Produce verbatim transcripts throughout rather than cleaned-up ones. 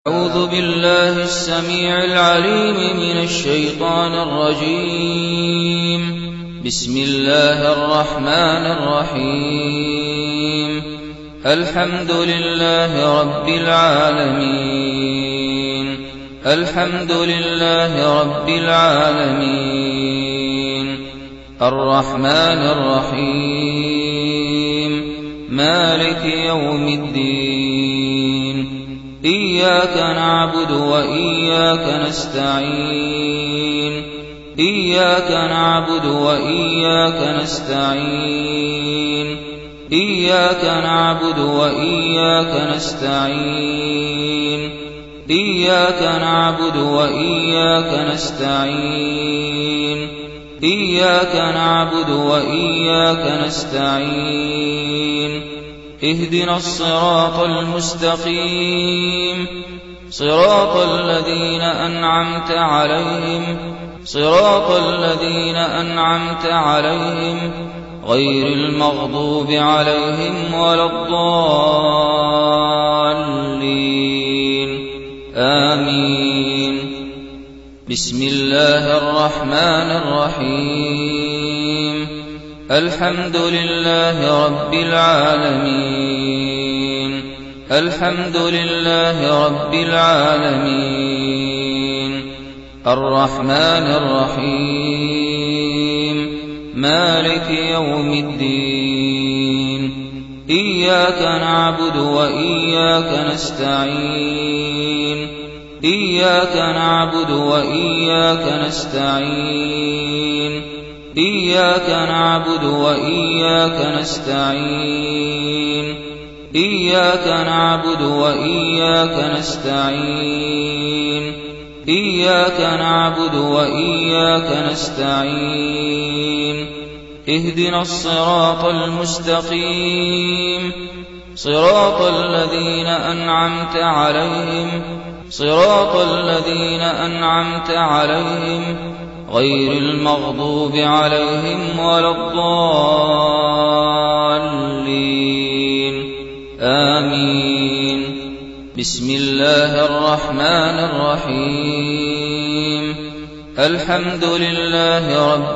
أعوذ بالله السميع العليم من الشيطان الرجيم. بسم الله الرحمن الرحيم. الحمد لله رب العالمين. الحمد لله رب العالمين. الرحمن الرحيم. مالك يوم الدين. إياك نعبد وإياك نستعين. إياك نعبد وإياك نستعين. إياك نعبد وإياك نستعين. إياك نعبد وإياك نستعين. إياك نعبد وإياك نستعين. اهدنا الصراط المستقيم. صراط الذين أنعمت عليهم صراط الذين أنعمت عليهم غير المغضوب عليهم ولا الضالين. آمين. بسم الله الرحمن الرحيم. الحمد لله رب العالمين. الحمد لله رب العالمين. الرحمن الرحيم. مالك يوم الدين. إياك نعبد وإياك نستعين. إياك نعبد وإياك نستعين. إياك نعبد وإياك نستعين. إياك نعبد وإياك نستعين. إياك نعبد وإياك نستعين. اهدنا الصراط المستقيم. صراط الذين أنعمت عليهم صراط الذين أنعمت عليهم غير المغضوب عليهم ولا الضالين. آمين. بسم الله الرحمن الرحيم. الحمد لله رب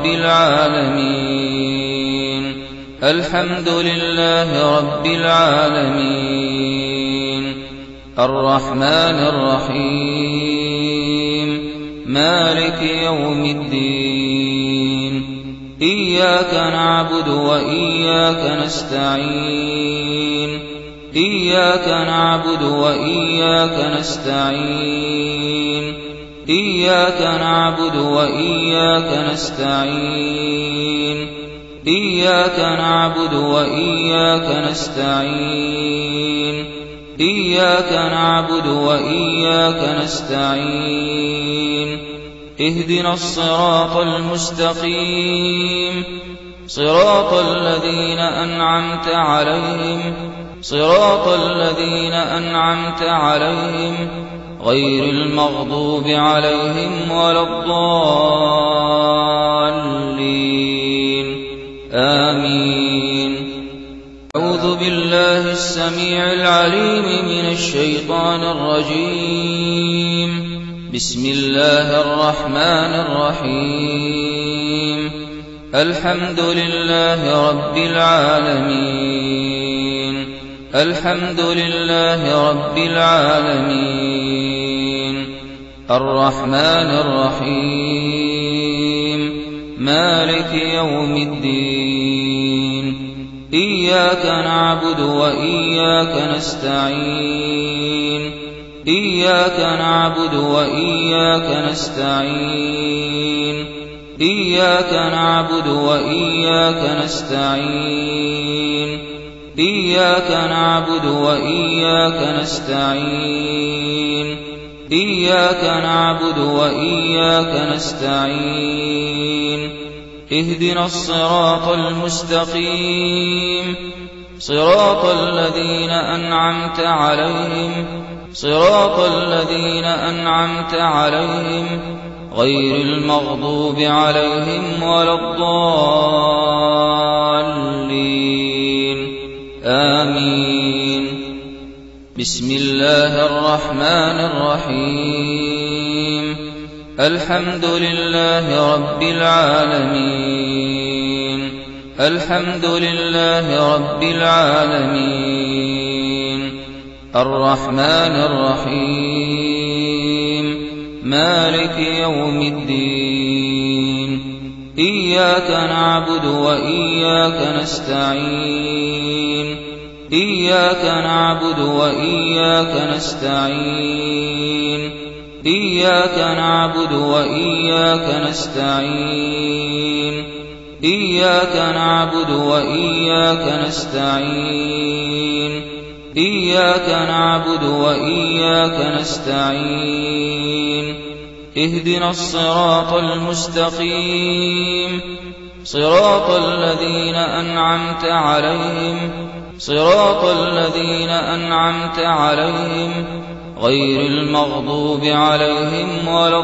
العالمين. الحمد لله رب العالمين. الرحمن الرحيم. مالك يوم الدين. إياك نعبد وإياك نستعين. إياك نعبد وإياك نستعين. إياك نعبد وإياك نستعين. إياك نعبد وإياك نستعين. إياك نعبد وإياك نستعين. اهدنا الصراط المستقيم. صراط الذين أنعمت عليهم صراط الذين أنعمت عليهم غير المغضوب عليهم ولا الضالين. آمين. أعوذ بالله السميع العليم من الشيطان الرجيم. بسم الله الرحمن الرحيم. الحمد لله رب العالمين. الحمد لله رب العالمين. الرحمن الرحيم. مالك يوم الدين. إياك نعبد وإياك نستعين. إياك نعبد وإياك نستعين. إياك نعبد وإياك نستعين. إياك نعبد وإياك نستعين. إياك نعبد وإياك نستعين. اهدنا الصراط المستقيم. صراط الذين أنعمت عليهم صراط الذين أنعمت عليهم غير المغضوب عليهم ولا الضالين. آمين. بسم الله الرحمن الرحيم الحمد لله رب العالمين الحمد لله رب العالمين الرحمن الرحيم مالك يوم الدين إياك نعبد وإياك نستعين إياك نعبد وإياك نستعين إياك نعبد وإياك نستعين إياك نعبد وإياك نستعين إياك نعبد وإياك نستعين اهدنا الصراط المستقيم صراط الذين أنعمت عليهم صراط الذين أنعمت عليهم غير المغضوب عليهم ولا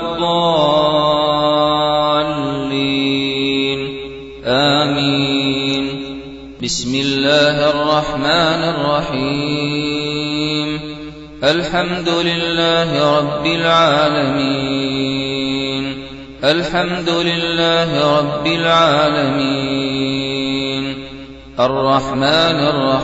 الضالين آمين بسم الله الرحمن الرحيم الحمد لله رب العالمين الحمد لله رب العالمين الرحمن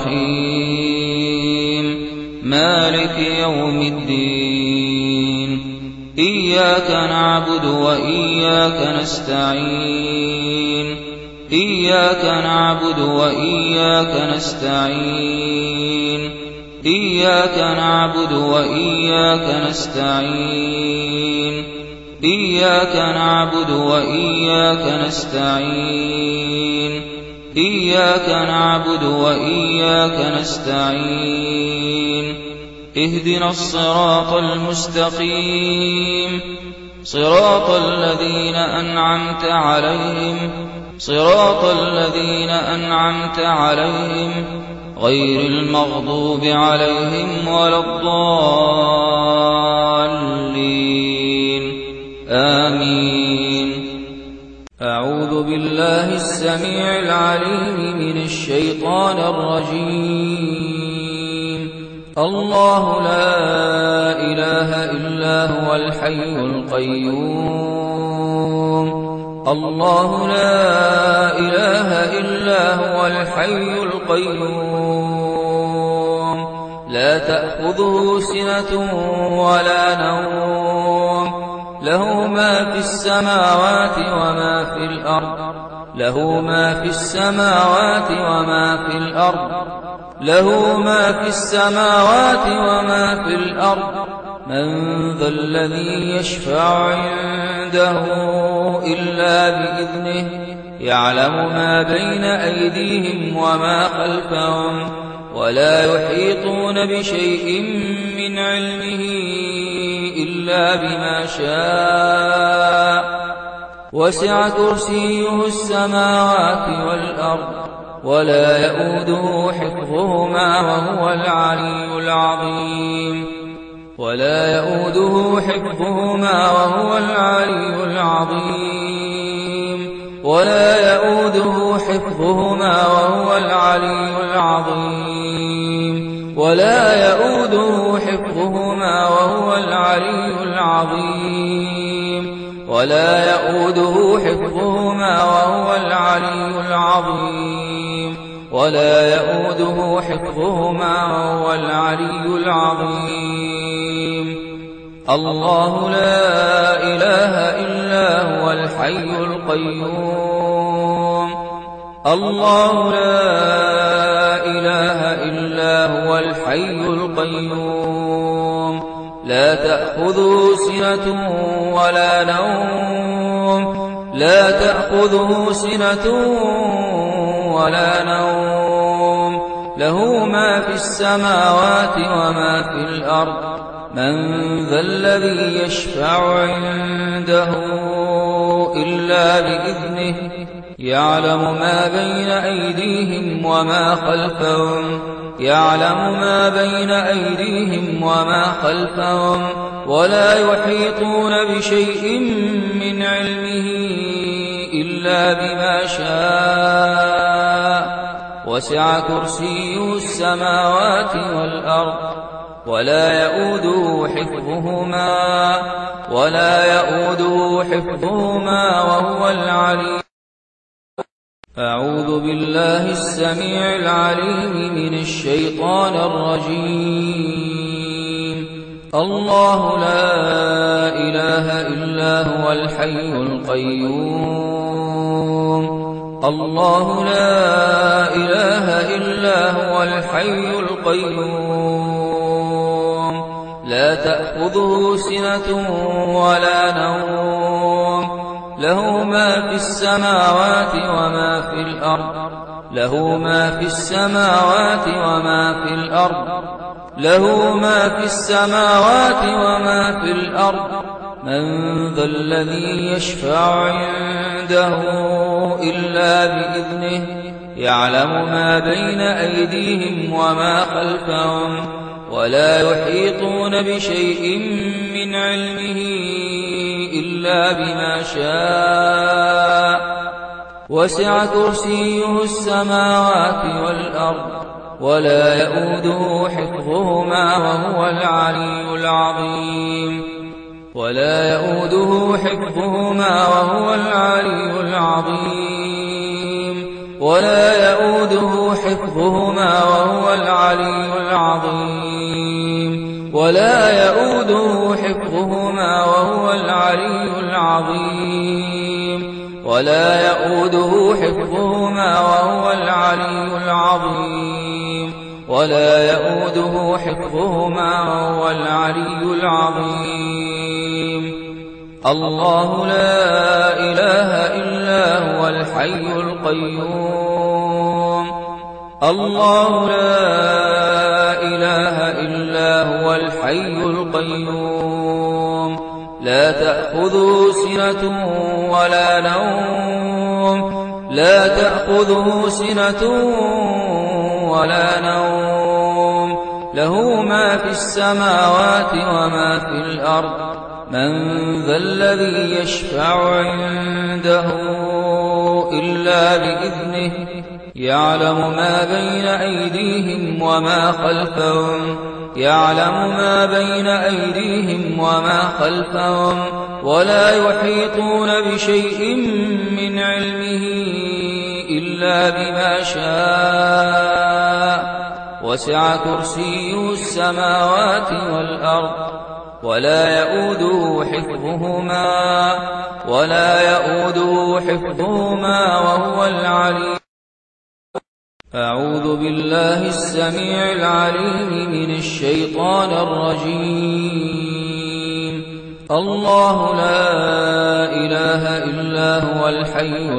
الرحيم مالك يوم الدين إياك نعبد وإياك نستعين إياك نعبد وإياك نستعين إياك نعبد وإياك نستعين إياك نعبد وإياك نستعين إياك نعبد وإياك نستعين اهدنا الصراط المستقيم صراط الذين أنعمت عليهم صراط الذين أنعمت عليهم غير المغضوب عليهم ولا الضالين آمين أعوذ بالله السميع العليم من الشيطان الرجيم الله لا إله إلا هو الحي القيوم الله لا إله إلا هو الحي القيوم لا تأخذه سنة ولا نوم له ما في السماوات وما في الأرض له ما في السماوات وما في الأرض له ما في السماوات وما في الأرض من ذا الذي يشفع عنده إلا بإذنه يعلم ما بين أيديهم وما خلفهم ولا يحيطون بشيء من علمه إلا بما شاء وسع كرسيه السماوات والأرض ولا يؤوده حفظهما وهو العلي العظيم ولا يؤوده حفظهما وهو العلي العظيم ولا يؤوده حفظهما وهو العلي العظيم ولا يؤوده حفظهما وهو العلي العظيم ولا يؤوده حفظهما وهو العلي العظيم ولا يؤوده حفظهما وهو العلي العظيم الله لا إله إلا هو الحي القيوم الله لا إله إلا هو الحي القيوم لا تأخذه سنة ولا نوم لا تأخذه سنة ولا نوم له ما في السماوات وما في الأرض من ذا الذي يشفع عنده إلا بإذنه يعلم ما بين أيديهم وما خلفهم يعلم ما بين أيديهم وما خلفهم ولا يحيطون بشيء من علمه إلا بما شاء وسع كرسيه السماوات والأرض ولا يؤوده حفظهما ولا يؤوده حفظهما وهو العلي. أعوذ بالله السميع العليم من الشيطان الرجيم. الله لا إله إلا هو الحي القيوم. الله لا إله إلا هو الحي القيوم. لا تأخذه سنة ولا نوم. له ما في السماوات وما في الأرض. له ما في السماوات وما في الأرض. له ما في السماوات وما في الأرض. من ذا الذي يشفع عنده إلا بإذنه. يعلم ما بين أيديهم وما خلفهم ولا يحيطون بشيء من علمه إلا بما شاء. وسع كرسيه السماوات والأرض ولا يؤوده حفظهما وهو العلي العظيم. ولا يؤوده حفظهما وهو العلي العظيم. ولا يؤوده حفظهما وهو العلي العظيم. ولا يؤوده حفظهما وهو العلي العظيم. ولا يؤوده حفظهما وهو العلي العظيم. ولا يؤوده حفظهما وهو العلي العظيم. الله لا إله إلا هو الحي القيوم. الله لا إله إلا هو الحي القيوم. لا تأخذه سنة ولا نوم. لا تأخذه سنة ولا نوم. له ما في السماوات وما في الأرض. من ذا الذي يشفع عنده إلا بإذنه. يعلم ما بين أيديهم وما خلفهم. يعلم ما بين أيديهم وما خلفهم ولا يحيطون بشيء من علمه إلا بما شاء. وسع كرسيه السماوات والأرض ولا يؤوده حفظهما ولا يؤوده حفظهما وهو العلي. أعوذ بالله السميع العليم من الشيطان الرجيم. الله لا إله إلا هو الحي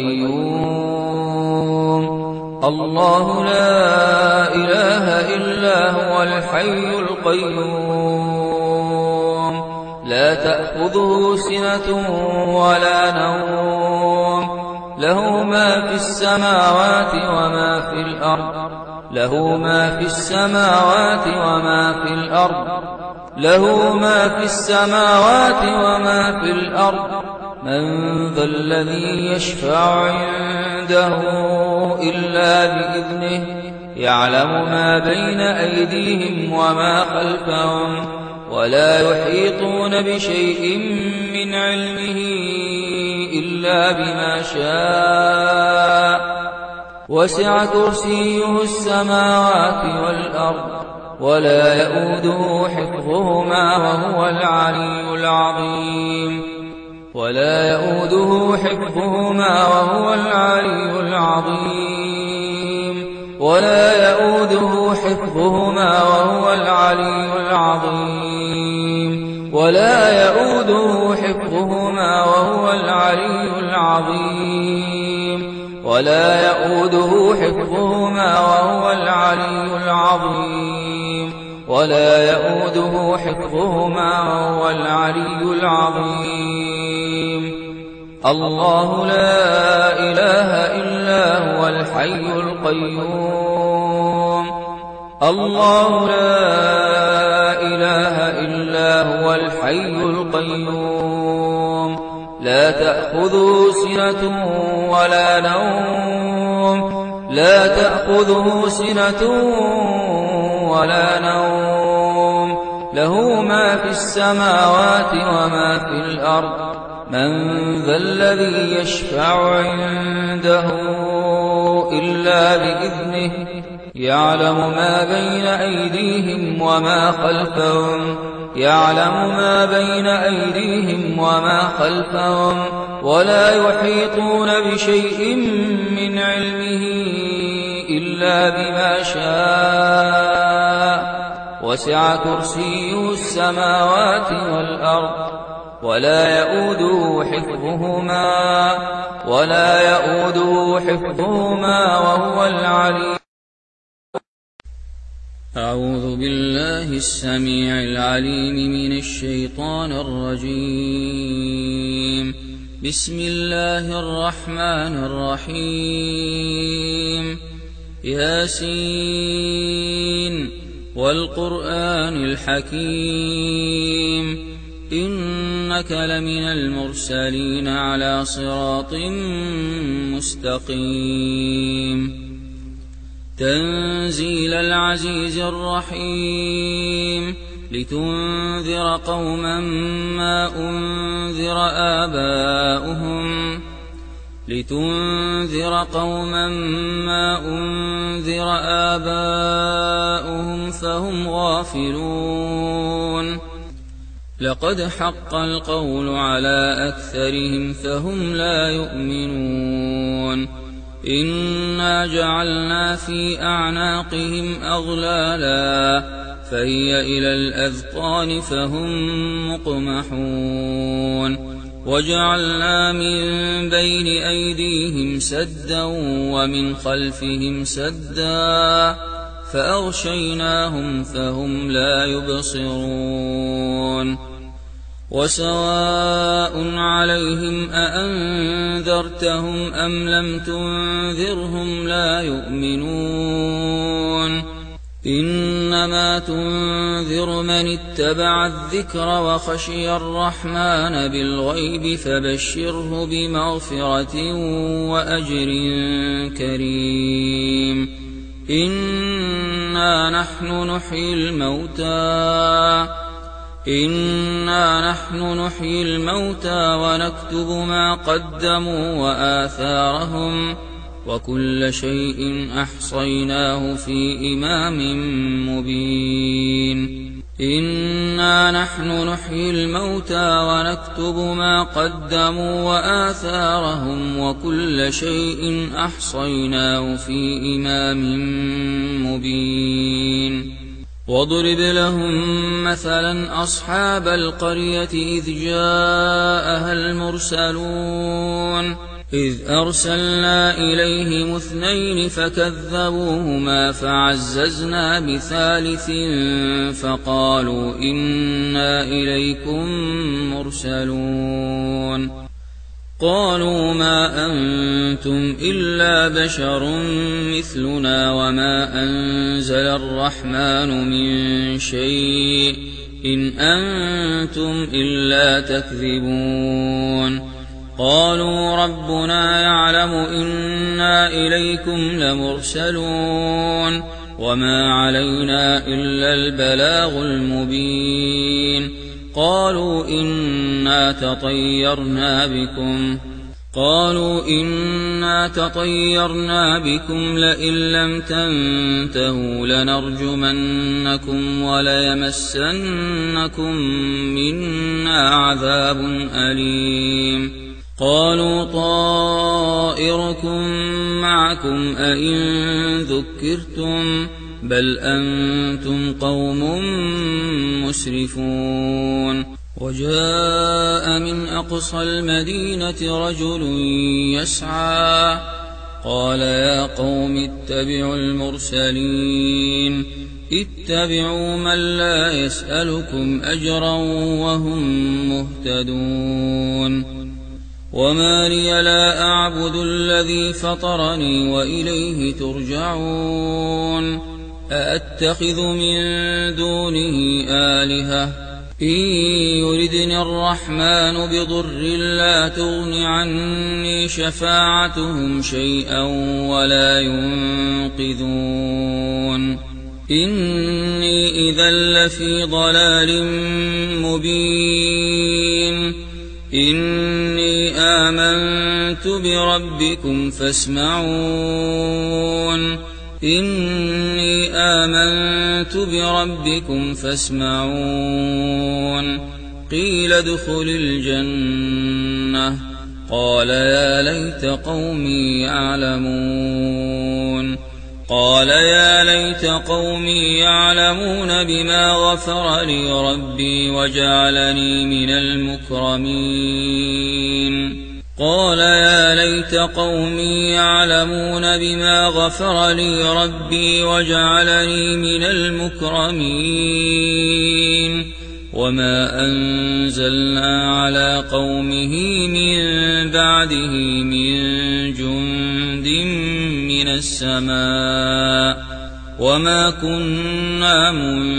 القيوم. الله لا إله إلا هو الحي القيوم. لا تأخذه سنة ولا نوم. له ما في السماوات وما في الأرض. له ما في السماوات وما في الأرض. له ما في السماوات وما في الأرض. من ذا الذي يشفع عنده إلا بإذنه. يعلم ما بين أيديهم وما خلفهم ولا يحيطون بشيء من علمه إلا بما شاء. وسع كرسيه السماوات والأرض ولا يؤوده حفظهما وهو العلي العظيم. ولا يؤوده حفظهما وهو العلي العظيم. ولا يؤوده حفظهما وهو العلي العظيم. ولا يؤوده حفظهما وهو العلي العظيم. ولا يؤوده حفظهما وهو العلي العظيم. ولا يؤوده حفظهما وهو العلي العظيم. الله لا إله إلا هو الحي القيوم. الله لا إله إلا هو الحي القيوم. لا تأخذه سنة ولا نوم. لا تأخذه سنة ولا نوم. له ما في السماوات وما في الأرض من ذا الذي يشفع عنده إلا بإذنه يعلم ما بين أيديهم وما خلفهم يعلم ما بين أيديهم وما خلفهم ولا يحيطون بشيء من علمه إلا بما شاء وسع كرسيه السماوات والأرض ولا يؤوده حفظهما ولا يؤوده حفظهما وهو العلي. أعوذ بالله السميع العليم من الشيطان الرجيم. بسم الله الرحمن الرحيم. ياسين والقرآن الحكيم إنك لمن المرسلين على صراط مستقيم. تنزيل العزيز الرحيم لتنذر قوما ما أنذر آباؤهم لتنذر قوما ما أنذر آباؤهم فهم غافلون. لقد حق القول على أكثرهم فهم لا يؤمنون. إنا جعلنا في أعناقهم أغلالا فهي إلى الأذقان فهم مقمحون. وجعلنا من بين أيديهم سدا ومن خلفهم سدا فأغشيناهم فهم لا يبصرون. وسواء عليهم أأنذرتهم أم لم تنذرهم لا يؤمنون. إنما تنذر من اتبع الذكر وخشي الرحمن بالغيب فبشره بمغفرة وأجر كريم. إنا نحن نحيي الموتى إنا نحن نحيي الموتى ونكتب ما قدموا وآثارهم وكل شيء أحصيناه في إمام مبين. إنا نحن نحيي الموتى ونكتب ما قدموا وآثارهم وكل شيء أحصيناه في إمام مبين. واضرب لهم مثلا أصحاب القرية إذ جاءها المرسلون إذ أرسلنا إليهم اثنين فكذبوهما فعززنا بثالث فقالوا إنا إليكم مرسلون. قالوا ما أنتم إلا بشر مثلنا وما أنزل الرحمن من شيء إن أنتم إلا تكذبون. قالوا ربنا يعلم إنا إليكم لمرسلون وما علينا إلا البلاغ المبين. قالوا إنا تطيرنا بكم قالوا إنا تطيرنا بكم لئن لم تنتهوا لنرجمنكم وليمسنكم منا عذاب أليم. قالوا طائركم معكم أئن ذكرتم بل أنتم قوم مسرفون. وجاء من أقصى المدينة رجل يسعى قال يا قوم اتبعوا المرسلين اتبعوا من لا يسألكم أجرا وهم مهتدون. وما لي لا أعبد الذي فطرني وإليه ترجعون. أأتخذ من دونه آلهة إن يردني الرحمن بضر لا تغن عني شفاعتهم شيئا ولا ينقذون. إني إذا لفي ضلال مبين إني آمنت بربكم فاسمعون إني آمنت بربكم فاسمعون قيل ادخل الجنة قال يا ليت قومي يعلمون قال يا ليت قومي يعلمون بما غفر لي ربي وجعلني من المكرمين قال يا ليت قومي يعلمون بما غفر لي ربي وجعلني من المكرمين وما أنزلنا على قومه من بعده من جند من السماء وما كنا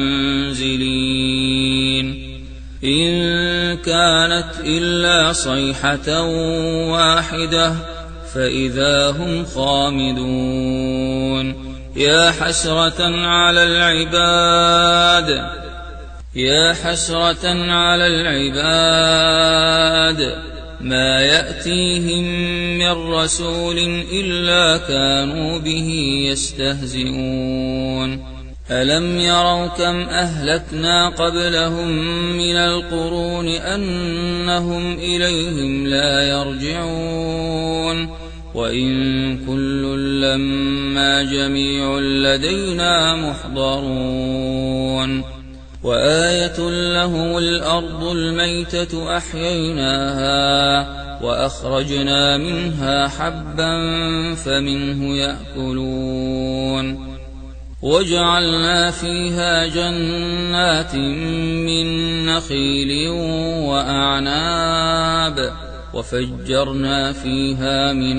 منزلين إن كانت إلا صيحة واحدة فإذا هم خامدون يا حسرة على العباد يا حسرة على العباد ما يأتيهم من رسول إلا كانوا به يستهزئون ألم يروا كم أهلكنا قبلهم من القرون أنهم إليهم لا يرجعون وإن كل لما جميع لدينا محضرون وآية لهم الأرض الميتة أحييناها وأخرجنا منها حبا فمنه يأكلون وجعلنا فيها جنات من نخيل وأعناب وفجرنا فيها من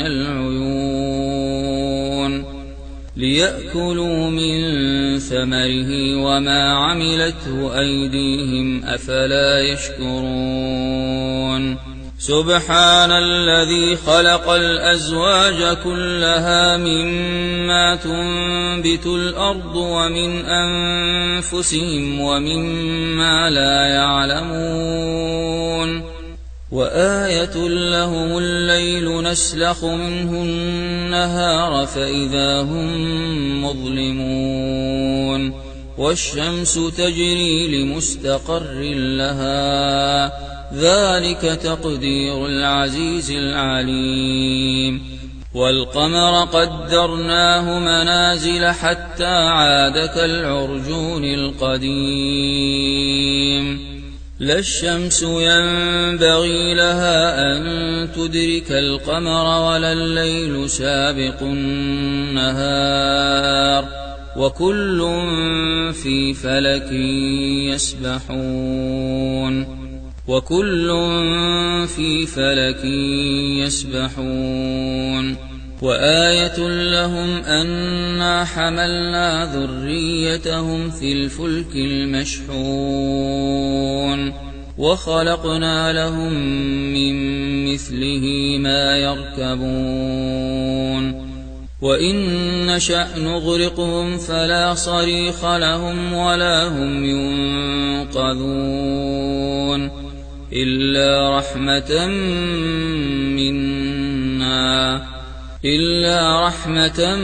العيون ليأكلوا من ثمره وما عملته أيديهم أفلا يشكرون سبحان الذي خلق الأزواج كلها مما تنبت الأرض ومن أنفسهم ومما لا يعلمون وآية لهم الليل نسلخ منه النهار فإذا هم مظلمون والشمس تجري لمستقر لها ذلك تقدير العزيز العليم والقمر قدرناه منازل حتى عاد كالعرجون القديم لا الشمس ينبغي لها أن تدرك القمر ولا الليل سابق النهار وكل في فلك يسبحون وكل في فلك يسبحون وآية لهم أنا حملنا ذريتهم في الفلك المشحون وخلقنا لهم من مثله ما يركبون وإن نشأ نغرقهم فلا صريخ لهم ولا هم ينقذون إلا رحمة منا إلا رحمة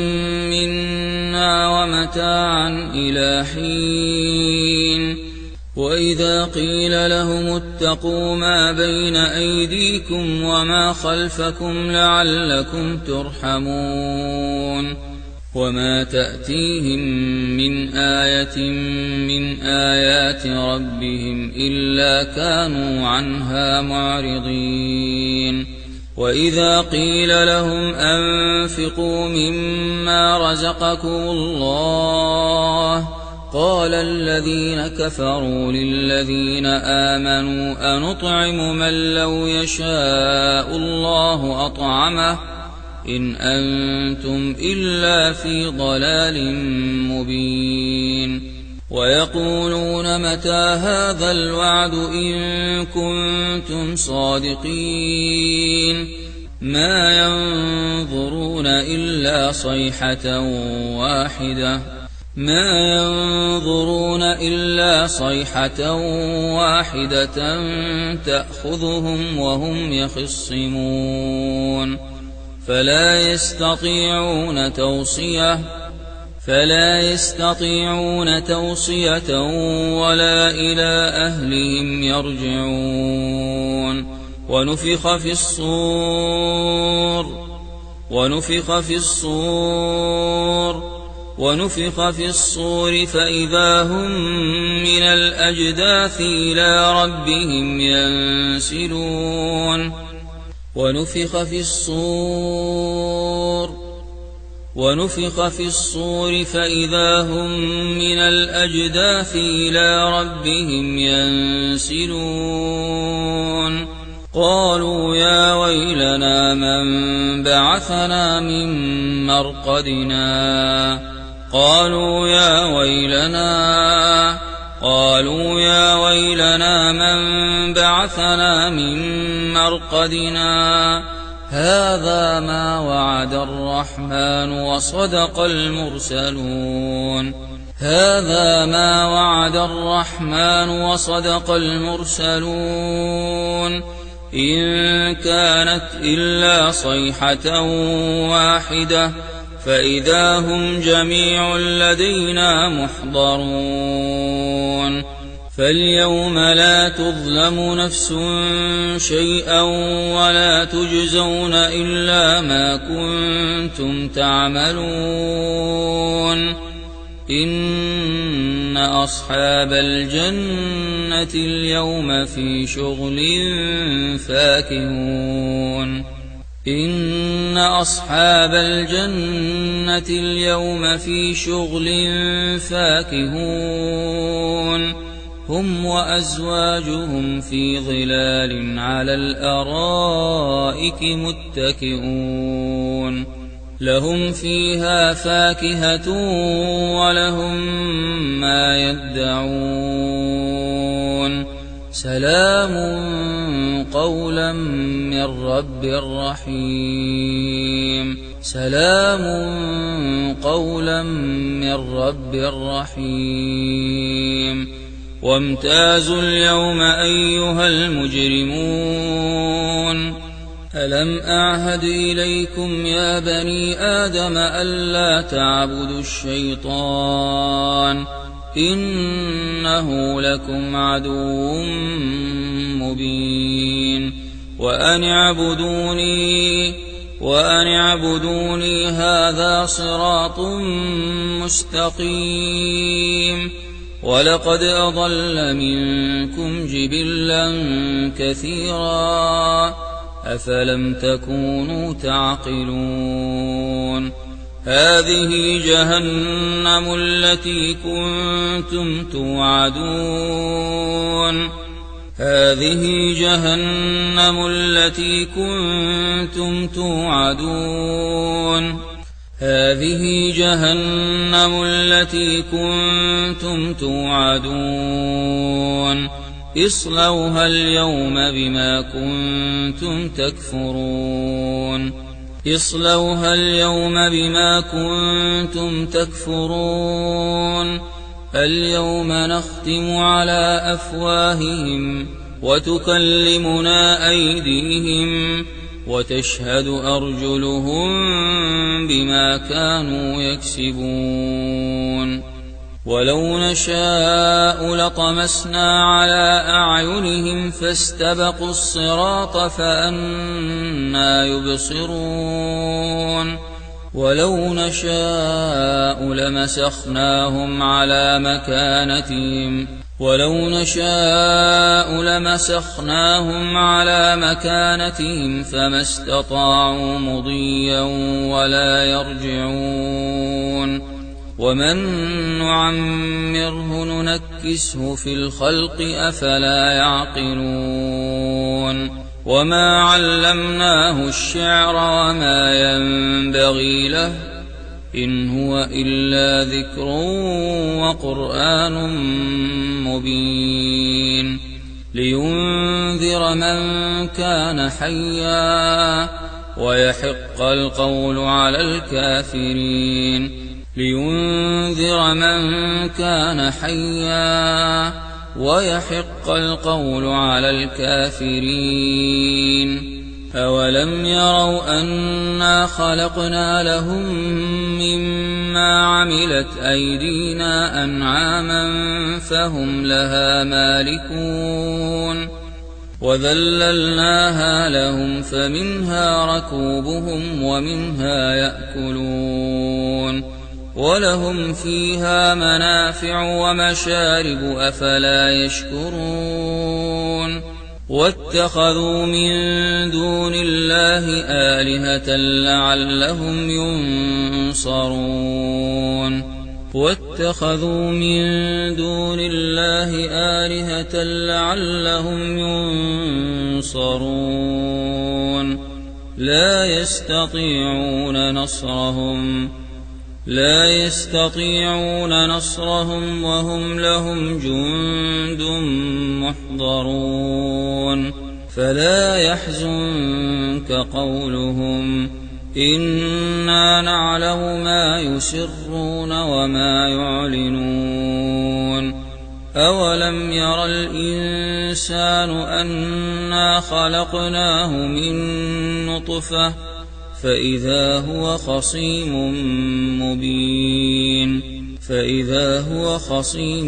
منا ومتاعا إلى حين وإذا قيل لهم اتقوا ما بين أيديكم وما خلفكم لعلكم ترحمون وما تأتيهم من آية من آيات ربهم إلا كانوا عنها معرضين وإذا قيل لهم أنفقوا مما رزقكم الله قال الذين كفروا للذين آمنوا أنطعم من لو يشاء الله أطعمه إن أنتم إلا في ضلال مبين ويقولون متى هذا الوعد إن كنتم صادقين ما ينظرون إلا صيحة واحدة ما ينظرون إلا صيحة واحدة تأخذهم وهم يخصمون فلا يستطيعون توصية فلا يستطيعون توصية ولا إلى أهلهم يرجعون ونفخ في الصور ونفخ في الصور ونفخ في الصور فإذا هم من الأجداث إلى ربهم ينسلون ونفخ في الصور ونفخ في الصور فإذا هم من الأجداث إلى ربهم ينسلون قالوا يا ويلنا من بعثنا من مرقدنا قالوا يا ويلنا قالوا يا ويلنا من بعثنا من مرقدنا هذا ما وعد الرحمن وصدق المرسلون هذا ما وعد الرحمن وصدق المرسلون إن كانت إلا صيحة واحدة فإذا هم جميع لدينا محضرون فاليوم لا تظلم نفس شيئا ولا تجزون إلا ما كنتم تعملون إن أصحاب الجنة اليوم في شغل فاكهون إن أصحاب الجنة اليوم في شغل فاكهون هم وأزواجهم في ظلال على الأرائك متكئون لهم فيها فاكهة ولهم ما يدعون سلام قولا من رب رحيم سلام قولا من رب رحيم وامتازوا اليوم أيها المجرمون ألم أعهد إليكم يا بني آدم ألا تعبدوا الشيطان إنه لكم عدو مبين وأن اعبدوني وأن اعبدوني هذا صراط مستقيم ولقد أضل منكم جبلا كثيرا أفلم تكونوا تعقلون هذه جهنم التي كنتم توعدون هذه جهنم التي كنتم توعدون هذه جهنم التي كنتم توعدون اصلوها اليوم بما كنتم تكفرون اصلوها اليوم بما كنتم تكفرون اليوم نختم على أفواههم وتكلمنا أيديهم وتشهد أرجلهم بما كانوا يكسبون ولو نشاء لطمسنا على أعينهم فاستبقوا الصراط فأنى يبصرون ولو نشاء لمسخناهم على مكانتهم ولو نشاء لمسخناهم على مكانتهم فما استطاعوا مضيا ولا يرجعون ومن نعمره ننكسه في الخلق أفلا يعقلون وما علمناه الشعر وما ينبغي له إن هو إلا ذكر وقرآن مبين لينذر من كان حيا ويحق القول على الكافرين لينذر من كان حيا ويحق القول على الكافرين. أولم يروا أنا خلقنا لهم مما عملت أيدينا أنعاما فهم لها مالكون وذللناها لهم فمنها ركوبهم ومنها يأكلون ولهم فيها منافع ومشارب أفلا يشكرون. واتخذوا من دون الله آلهة لعلهم ينصرون واتخذوا من دون الله آلهة لعلهم ينصرون لا يستطيعون نصرهم لا يستطيعون نصرهم وهم لهم جند محضرون. فلا يحزنك قولهم إنا نعلم ما يسرون وما يعلنون. أولم ير الإنسان أنا خلقناه من نطفة فإذا هو خصيم مبين فإذا هو خصيم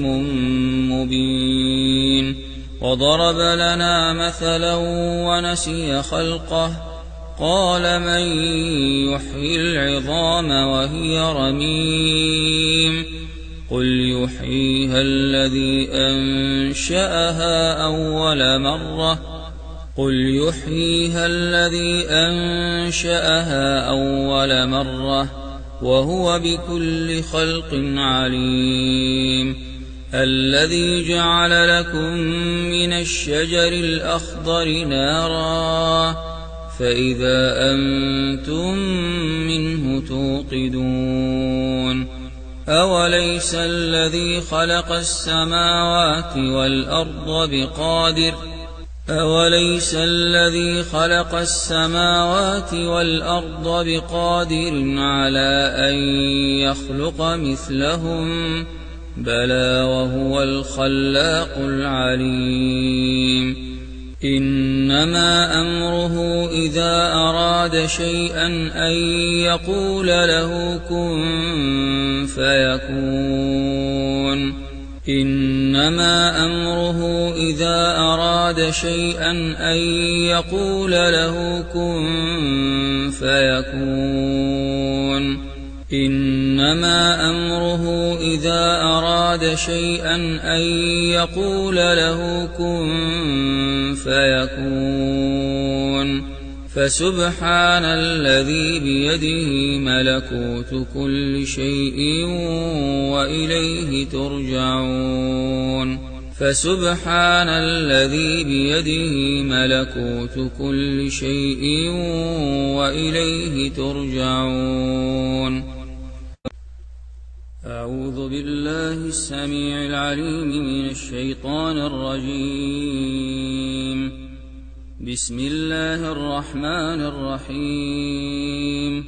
مبين وضرب لنا مثلا ونسي خلقه قال من يحيي العظام وهي رميم قل يحييها الذي أنشأها أول مرة قل يحييها الذي أنشأها أول مرة وهو بكل خلق عليم. الذي جعل لكم من الشجر الأخضر نارا فإذا أنتم منه توقدون. أوليس الذي خلق السماوات والأرض بقادر أوليس الذي خلق السماوات والأرض بقادر على أن يخلق مثلهم بلى وهو الخلاق العليم. إنما أمره إذا أراد شيئا أن يقول له كن فيكون إنما أمره إذا أراد شيئا أن يقول له كن فيكون إنما أمره إذا أراد شيئا أن يقول له كن فيكون. فسبحان الذي بيده ملكوت كل شيء وإليه ترجعون. فسبحان الذي بيده ملكوت كل شيء وإليه ترجعون. أعوذ بالله السميع العليم من الشيطان الرجيم. بسم الله الرحمن الرحيم.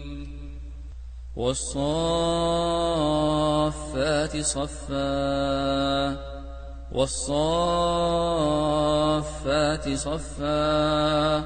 والصافات صفا والصافات صفا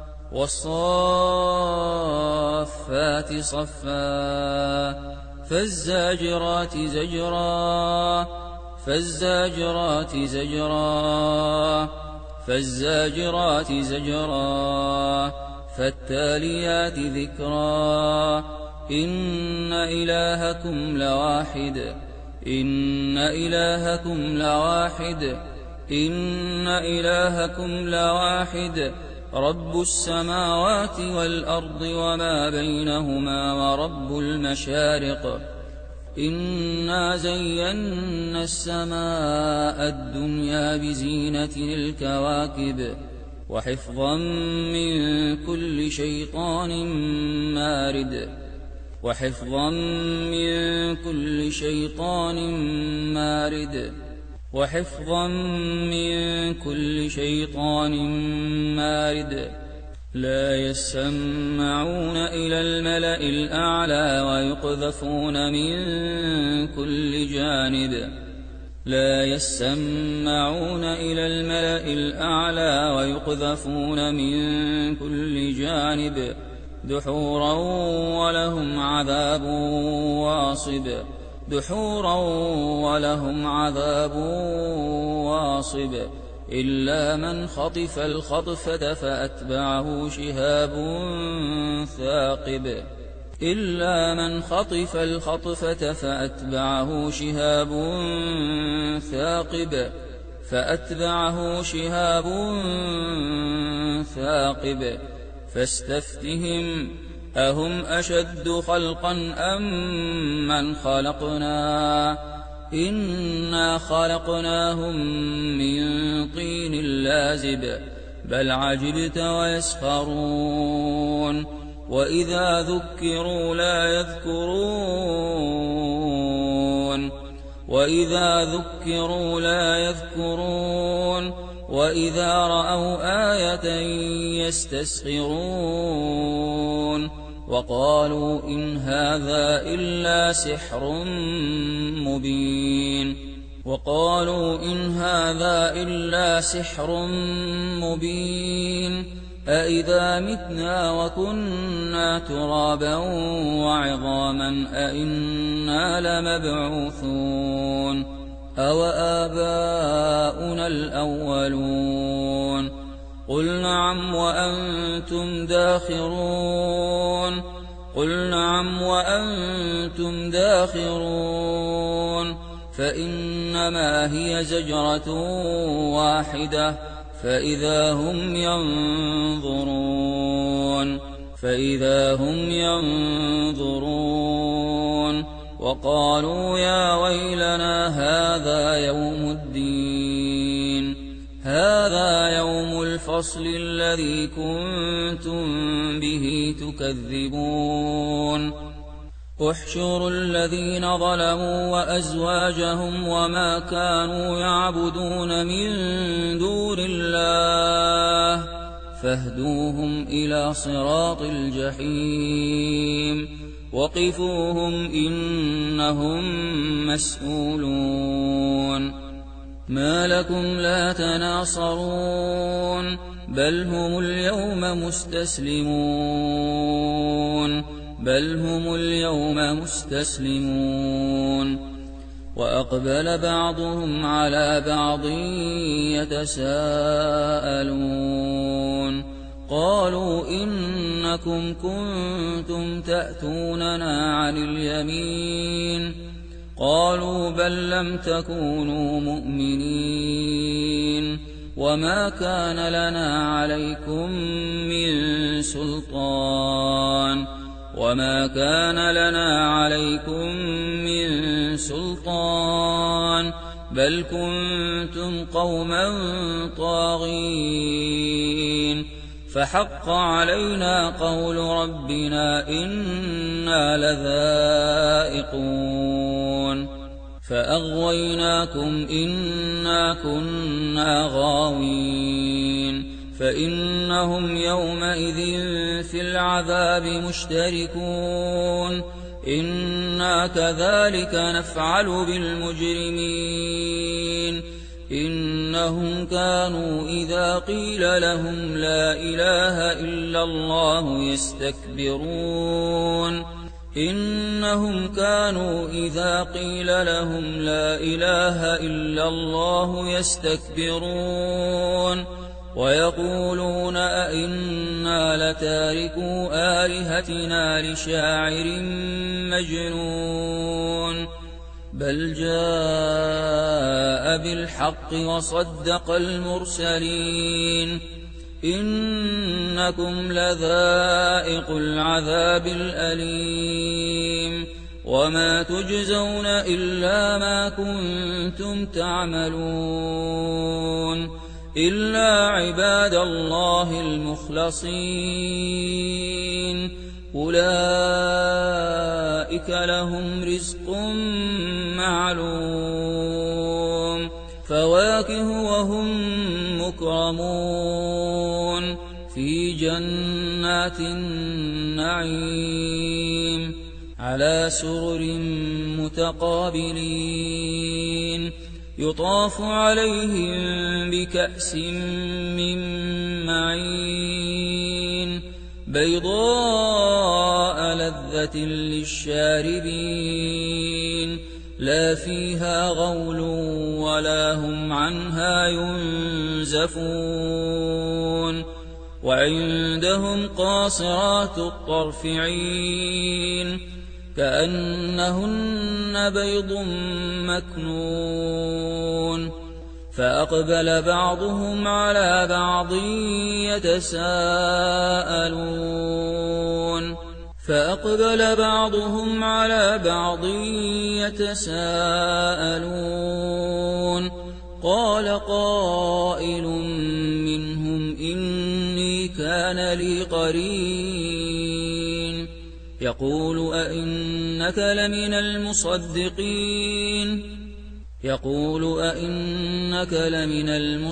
والصافات صفا فالزاجرات زجرا فالزاجرات زجرا فالزاجرات زجرا فالتاليات ذكرا إن إلهكم لواحد إن إلهكم لواحد إن إلهكم لواحد رب السماوات والأرض وما بينهما ورب المشارق. إنا زينا السماء الدنيا بزينة الكواكب وحفظا من كل شيطان مارد وحفظا من كل شيطان مارد وحفظا من كل شيطان مارد لا يسمعون إلى الملأ الأعلى ويقذفون من كل جانب لا يسمعون إلى الملأ الأعلى ويقذفون من كل جانب دحورا ولهم عذاب واصب دحورا ولهم عذاب واصب إلا من خطف الخطفة فأتبعه شهاب ثاقب إلا من خطف الخطفة فأتبعه شهاب ثاقب فأتبعه شهاب ثاقب فاستفتهم أهم أشد خلقا أم من خلقنا إنا خلقناهم من طين لازب بل عجبت ويسخرون وإذا ذكروا لا يذكرون وإذا ذكروا لا يذكرون وإذا رأوا آية يستسخرون وقالوا إن هذا إلا سحر مبين وقالوا إن هذا إلا سحر مبين أإذا متنا وكنا ترابا وعظاما أإنا لمبعوثون أوآباؤنا الأولون قل نعم وأنتم داخرون قل نعم وأنتم داخرون فإنما هي زجرة واحدة فإذا هم ينظرون فإذا هم ينظرون وقالوا يا ويلنا هذا يوم الدين هذا يوم الفصل الذي كنتم به تكذبون احشروا الذين ظلموا وأزواجهم وما كانوا يعبدون من دون الله فاهدوهم إلى صراط الجحيم وقفوهم إنهم مسؤولون ما لكم لا تناصرون بل هم اليوم مستسلمون بل هم اليوم مستسلمون وأقبل بعضهم على بعض يتساءلون قالوا إنكم كنتم تأتوننا عن اليمين قالوا بل لم تكونوا مؤمنين وما كان لنا عليكم من سلطان وما كان لنا عليكم من سلطان بل كنتم قوما طاغين فحق علينا قول ربنا إنا لذائقون فأغويناكم إنا كنا غاوين فإنهم يومئذ في العذاب مشتركون إنا كذلك نفعل بالمجرمين إنهم كانوا إذا قيل لهم لا إله إلا الله يستكبرون إنهم كانوا إذا قيل لهم لا إله إلا الله يستكبرون ويقولون أئنا لتاركو آلهتنا لشاعر مجنون بل جاء بالحق وصدق المرسلين إنكم لذائق العذاب الأليم وما تجزون إلا ما كنتم تعملون إلا عباد الله المخلصين أولئك لهم رزق معلوم فواكه وهم مكرمون في جنات النعيم على سرر متقابلين يطاف عليهم بكأس من معين بيضاء لذة للشاربين لا فيها غول ولا هم عنها ينزفون وعندهم قاصرات الطرف عين كأنهن بيض مكنون فأقبل بعضهم على بعض يتساءلون فأقبل بعضهم على بعض يتساءلون قال قائل منهم إني كان لي قرين يقول أئنك لمن المصدقين يقول أئنك لمن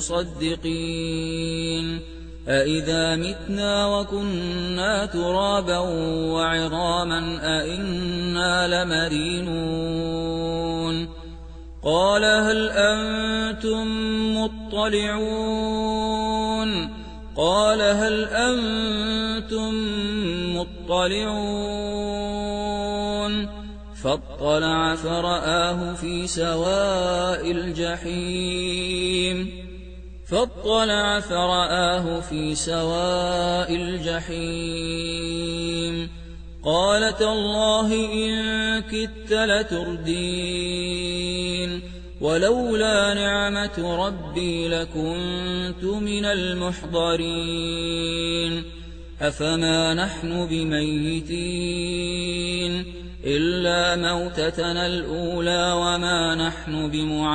المصدقين أئذا متنا وكنا ترابا وعظاما أئنا لمدينون قال هل أنتم مطلعون قال هل أنتم مطلعون فاطلع فرآه في سواء الجحيم فاطلع فرآه في سواء الجحيم قال تالله إن كدت لتردين ولولا نعمة ربي لكنت من المحضرين أفما نحن بميتين إلا موتتنا الأولى وما نحن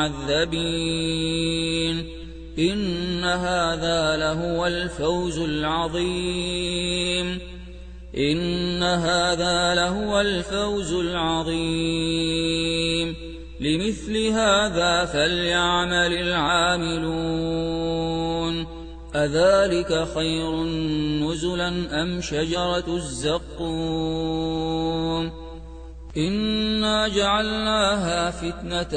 بمعذبين إن هذا لهو الفوز العظيم إن هذا لهو الفوز العظيم لمثل هذا فليعمل العاملون أذلك خير نزلا أم شجرة الزقوم إنا جعلناها فتنة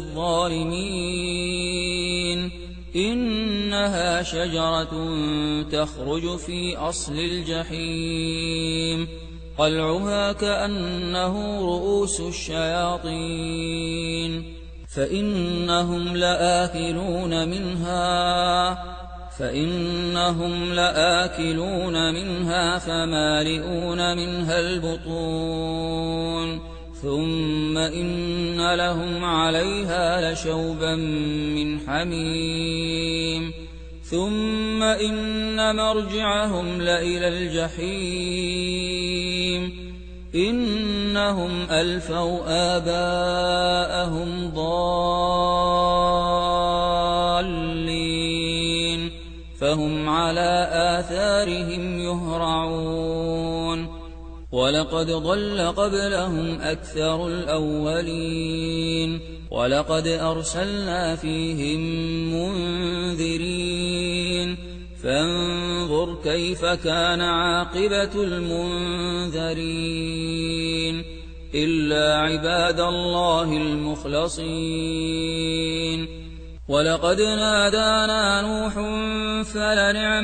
للظالمين إنها شجرة تخرج في أصل الجحيم طلعها كأنه رؤوس الشياطين فإنهم لآكلون منها فإنهم لآكلون منها فمالئون منها البطون ثم إن لهم عليها لشوبا من حميم ثم إن مرجعهم لإلى الجحيم إنهم ألفوا آباءهم ضالين فهم على آثارهم يهرعون ولقد ضل قبلهم أكثر الأولين ولقد أرسلنا فيهم منذرين فانظر كيف كان عاقبة المنذرين إلا عباد الله المخلصين ولقد نادانا نوح فلنعم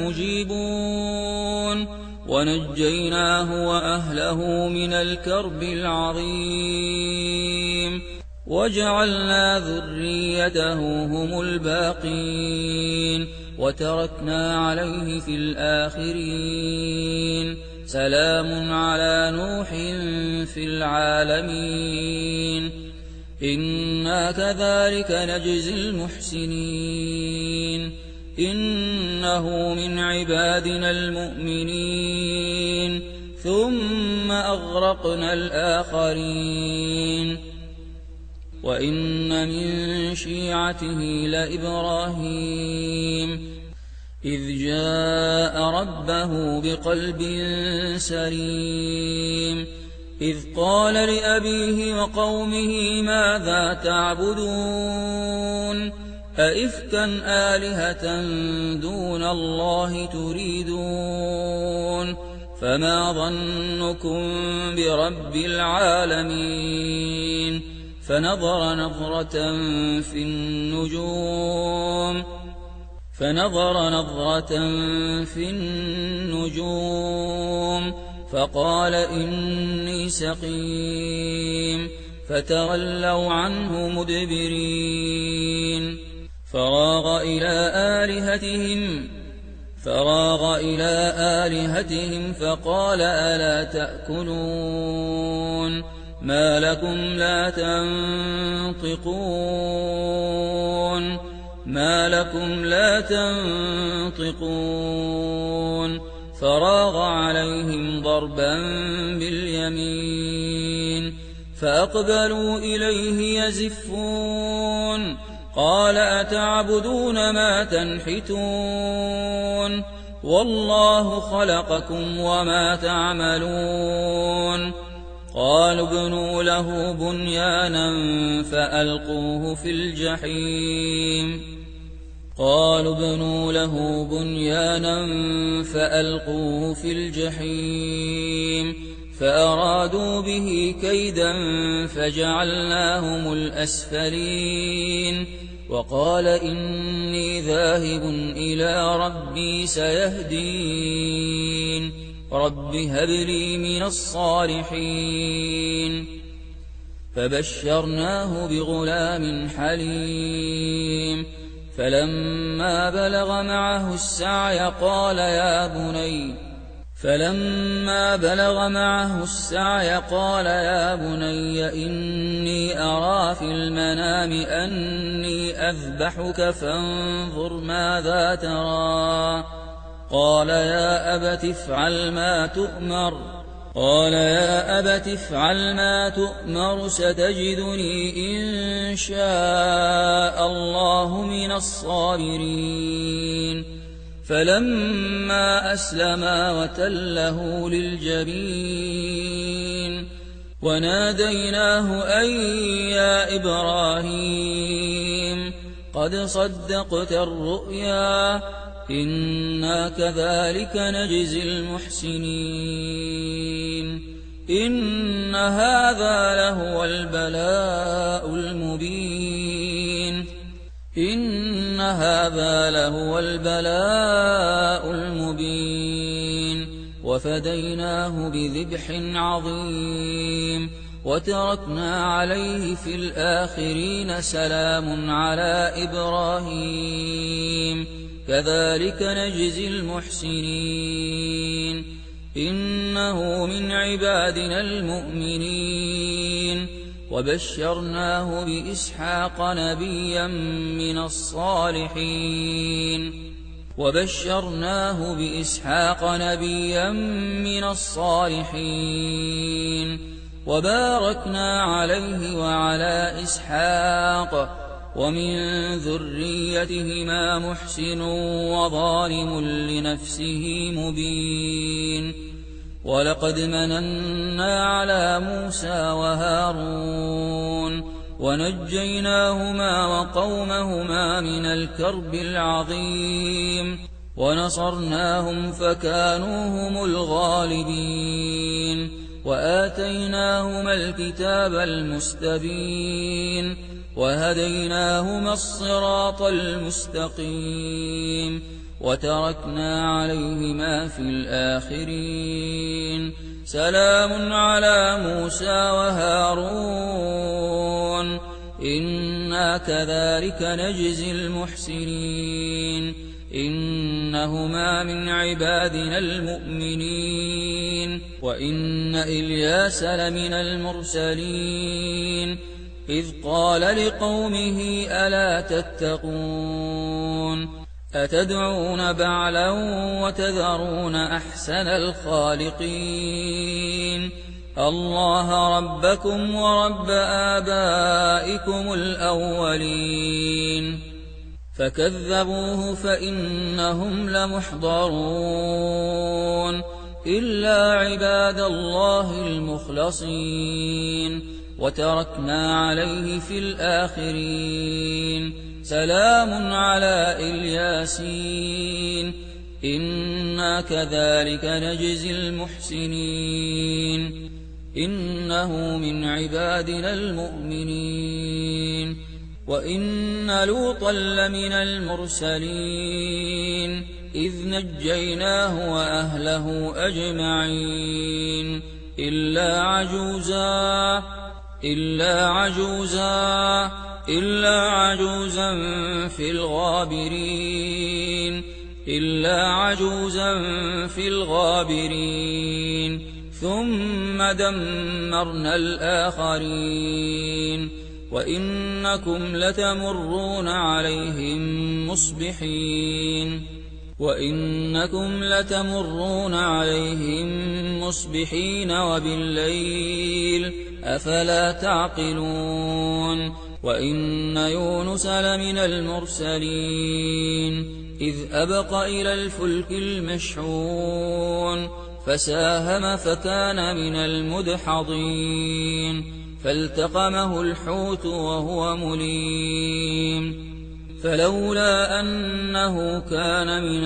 المجيبون ونجيناه وأهله من الكرب العظيم وجعلنا ذريته هم الباقين وتركنا عليه في الآخرين سلام على نوح في العالمين إنا كذلك نجزي المحسنين إنه من عبادنا المؤمنين ثم أغرقنا الآخرين وإن من شيعته لإبراهيم إذ جاء ربه بقلب سليم إذ قال لأبيه وقومه ماذا تعبدون أئفكا آلهة دون دون الله تريدون فما ظنكم برب العالمين فنظر نظرة في النجوم فنظر نظرة في النجوم فقال إني سقيم فتولوا عنه مدبرين فراغ إلى آلهتهم فراغ إلى آلهتهم فقال ألا تأكلون ما لكم لا تنطقون ما لكم لا تنطقون فراغ عليهم ضربا باليمين فأقبلوا إليه يزفون قال أتعبدون ما تنحتون والله خلقكم وما تعملون قالوا ابنوا له بنيانا فألقوه في الجحيم قالوا ابنوا له بنيانا فألقوه في الجحيم فأرادوا به كيدا فجعلناهم الأسفلين وقال إني ذاهب إلى ربي سيهدين رب هب لي من الصالحين فبشرناه بغلام حليم فلما بلغ معه السعي قال يا بني فلما بلغ معه السعي قال يا بني إني أرى في المنام أني أذبحك فانظر ماذا ترى قال يا أبت افعل ما تؤمر قال يا أبت افعل ما تؤمر ستجدني إن شاء الله من الصابرين فلما أسلما وتله للجبين وناديناه أن يا إبراهيم قد صدقت الرؤيا إنا كذلك نجزي المحسنين إن هذا لهو البلاء المبين إن هذا لهو البلاء المبين وفديناه بذبح عظيم وتركنا عليه في الآخرين سلام على إبراهيم كذلك نجزي المحسنين إنه من عبادنا المؤمنين وبشرناه بإسحاق نبيا من الصالحين وبشرناه بإسحاق نبيا من الصالحين وباركنا عليه وعلى إسحاق ومن ذريتهما محسن وظالم لنفسه مبين ولقد مننا على موسى وهارون ونجيناهما وقومهما من الكرب العظيم ونصرناهم فكانوا هم الغالبين وآتيناهما الكتاب المستبين وهديناهما الصراط المستقيم وتركنا عليهما في الآخرين سلام على موسى وهارون إنا كذلك نجزي المحسنين إنهما من عبادنا المؤمنين وإن إلياس لمن المرسلين إذ قال لقومه ألا تتقون أتدعون بعلا وتذرون أحسن الخالقين الله ربكم ورب آبائكم الأولين فكذبوه فإنهم لمحضرون إلا عباد الله المخلصين وتركنا عليه في الآخرين سلام على الياسين إنا كذلك نجزي المحسنين إنه من عبادنا المؤمنين وإن لوطا لمن المرسلين إذ نجيناه وأهله أجمعين إلا عجوزا إلا عجوزا إلا عجوزا في الغابرين إلا عجوزا في الغابرين ثم دمرنا الآخرين وإنكم لتمرون عليهم مصبحين وإنكم لتمرون عليهم مصبحين وبالليل أفلا تعقلون وإن يونس لمن المرسلين إذ أبق إلى الفلك المشحون فساهم فكان من المدحضين فالتقمه الحوت وهو مليم فلولا أنه كان من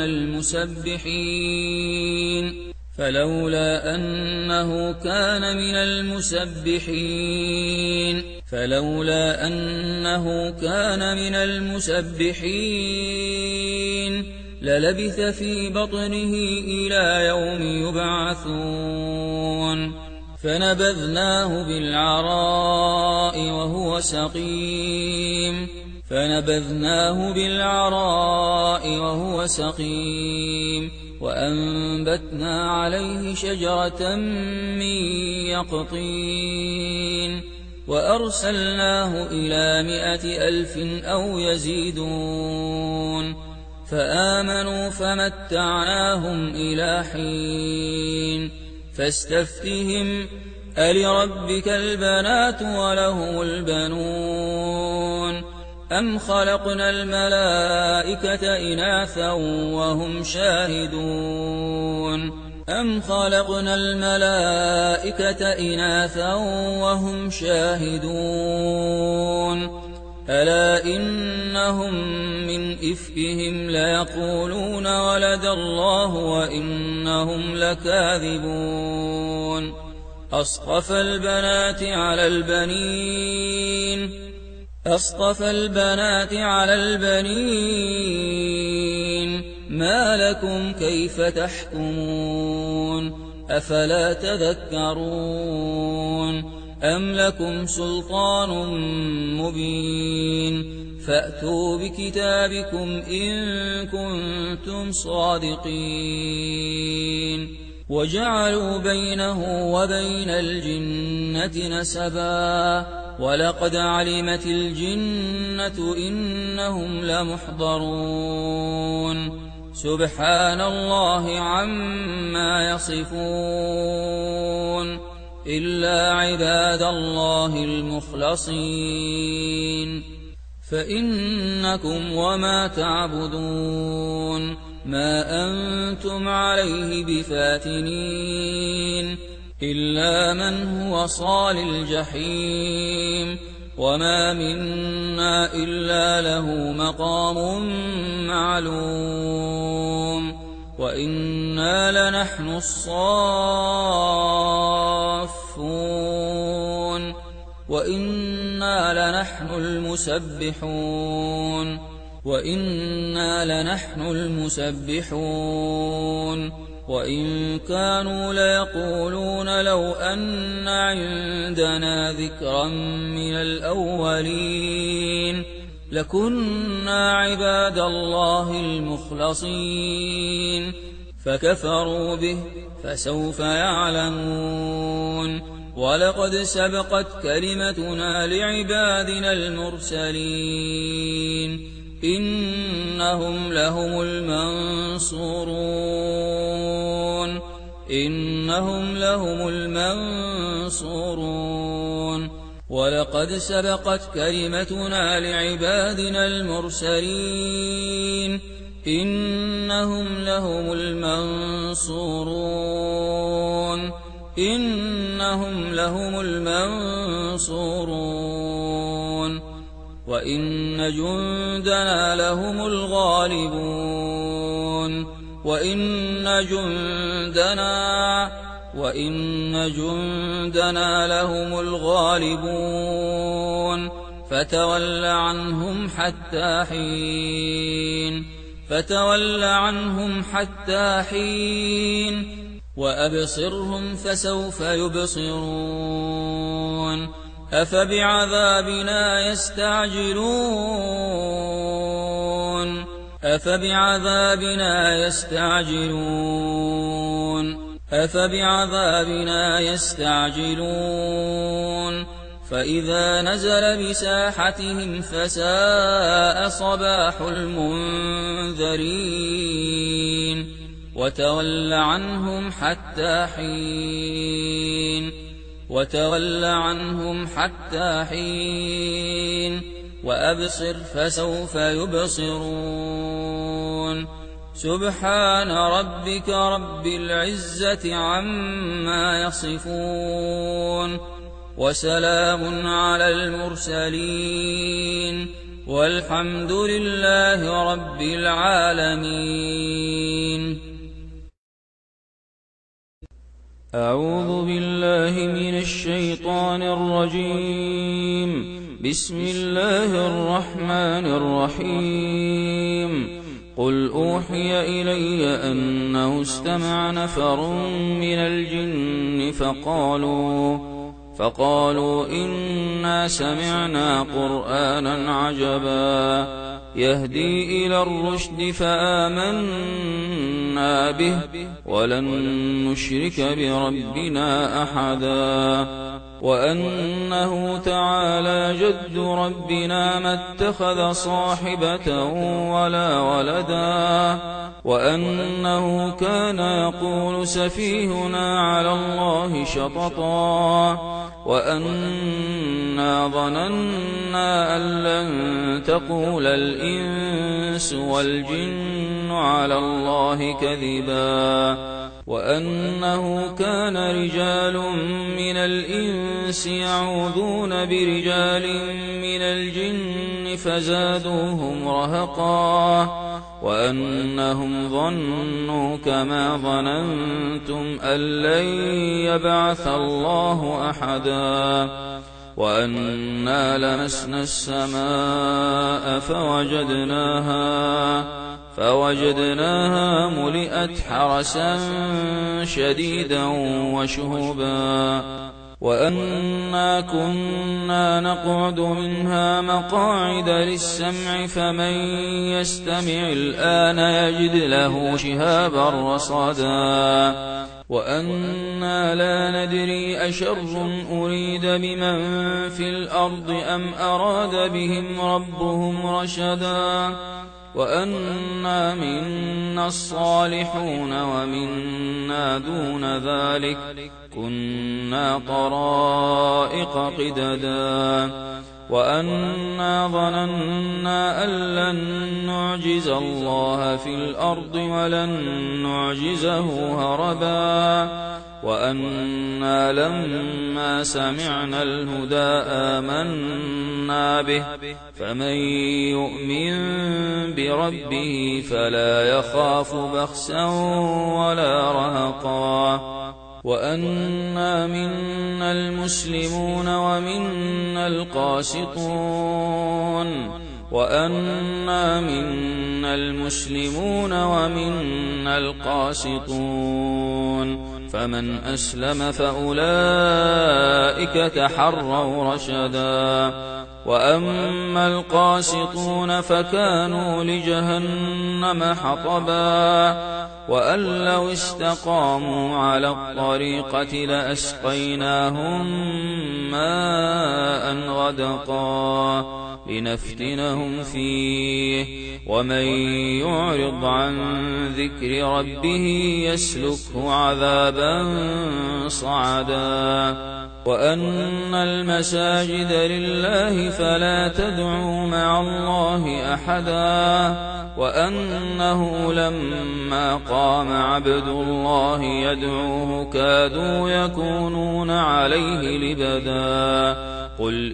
المسبحين فلولا أنه كان من المسبحين فلولا أنه كان من المسبحين للبث في بطنه إلى يوم يبعثون فنبذناه بالعراء وهو سقيم فنبذناه بالعراء وهو سقيم وأنبتنا عليه شجرة من يقطين وأرسلناه إلى مائة ألف أو يزيدون فآمنوا فمتعناهم إلى حين فاستفتهم ألربك البنات ولهم البنون أم خلقنا الملائكة إناثا وهم شاهدون أم خلقنا الملائكة إناثا وهم شاهدون ألا إنهم من إفكهم ليقولون ولد الله وإنهم لكاذبون أصطفى البنات على البنين أصطفى البنات على البنين ما لكم كيف تحكمون أفلا تذكرون أم لكم سلطان مبين فأتوا بكتابكم إن كنتم صادقين وجعلوا بينه وبين الجنة نسبا ولقد علمت الجنة إنهم لمحضرون سبحان الله عما يصفون إلا عباد الله المخلصين فإنكم وما تعبدون ما أنتم عليه بفاتنين إلا من هو صال الجحيم وما منا إلا له مقام معلوم وإنا لنحن الصافون وإنا لنحن المسبحون وإنا لنحن المسبحون وإن كانوا ليقولون لو أن عندنا ذكرا من الأولين لكنا عباد الله المخلصين فكفروا به فسوف يعلمون ولقد سبقت كلمتنا لعبادنا المرسلين إنهم لهم المنصورون إنهم لهم المنصورون ولقد سبقت كلمتنا لعبادنا المرسلين إنهم لهم المنصورون إنهم لهم المنصورون وإن جندنا لهم الغالبون وإن جندنا وإن جندنا لهم الغالبون فتول عنهم حتى حين فتول عنهم حتى حين وأبصرهم فسوف يبصرون أفبعذابنا يستعجلون أفبعذابنا يستعجلون أفبعذابنا يستعجلون فإذا نزل بساحتهم فساء صباح المنذرين وتول عنهم حتى حين وتول عنهم حتى حين وأبصر فسوف يبصرون سبحان ربك رب العزة عما يصفون وسلام على المرسلين والحمد لله رب العالمين. أعوذ بالله من الشيطان الرجيم. بسم الله الرحمن الرحيم. قل أوحي إلي أنه استمع نفر من الجن فقالوا فقالوا إنا سمعنا قرآنا عجبا يهدي إلى الرشد فآمنا به ولن نشرك بربنا أحدا وأنه تعالى جد ربنا ما اتخذ صاحبة ولا ولدا وأنه كان يقول سفيهنا على الله شططا وأنا ظننا أن لن تقول الإنس والجن على الله كذبا وأنه كان رجال من الإنس يعوذون برجال من الجن فزادوهم رهقا وأنهم ظنوا كما ظننتم أن لن يبعث الله أحدا وأنا لمسنا السماء فوجدناها فوجدناها ملئت حرسا شديدا وشهبا وأنا كنا نقعد منها مقاعد للسمع فمن يستمع الآن يجد له شهابا رصدا وأنا لا ندري أشر أريد بمن في الأرض أم أراد بهم ربهم رشدا وأنا منا الصالحون ومنا دون ذلك كنا طرائق قددا وأنا ظننا أن لن نعجز الله في الأرض ولن نعجزه هربا وأنا لما سمعنا الهدى آمنا به فمن يؤمن بربه فلا يخاف بخسا ولا رهقا وأنا منا المسلمون ومنا القاسطون وأنا منا المسلمون ومنا القاسطون فمن أسلم فأولئك تحروا رشدا وأما القاسطون فكانوا لجهنم حطبا وأن لو استقاموا على الطريقة لأسقيناهم ماء غدقا لنفتنهم فيه ومن يعرض عن ذكر ربه يسلكه عذابا صعدا وأن المساجد لله فلا تدعوا مع الله أحدا وأنه لما قام عبد الله يدعوه كادوا يكونون عليه لبدا قل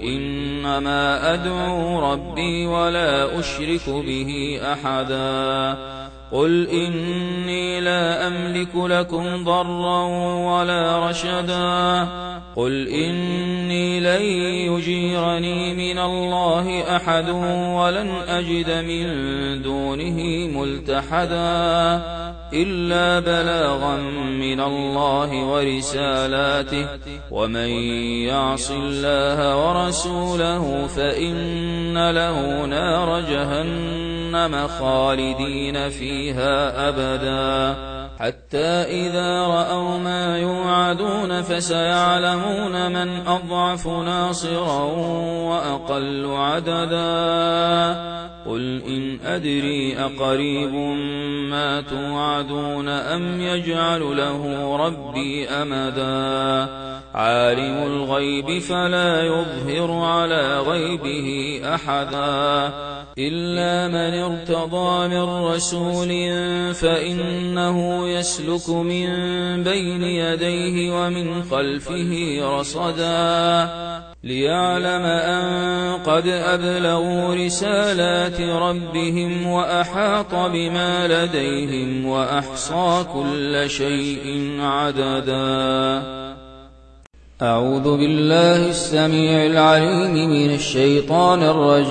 إنما أدعو ربي ولا أشرك به أحدا قل إني لا أملك لكم ضرا ولا رشدا قل إني لن يجيرني من الله أحد ولن أجد من دونه ملتحدا إلا بلاغا من الله ورسالاته ومن يعص الله ورسوله فإن له نار جهنم خالدين فيها أبدا حتى إذا رأوا ما يوعدون فسيعلمون من أضعف ناصرا وأقل عددا قل إن أدري أقريب ما توعدون أم يجعل له ربي أمدا عالم الغيب فلا يظهر على غيبه أحدا إلا من ارتضى من رسول فإنه يسلك من بين يديه ومن خلفه رصدا ليعلم أن قد أبلغوا رسالات ربهم وأحاط بما لديهم وأحصى كل شيء عددا. أعوذ بالله السميع العليم من الشيطان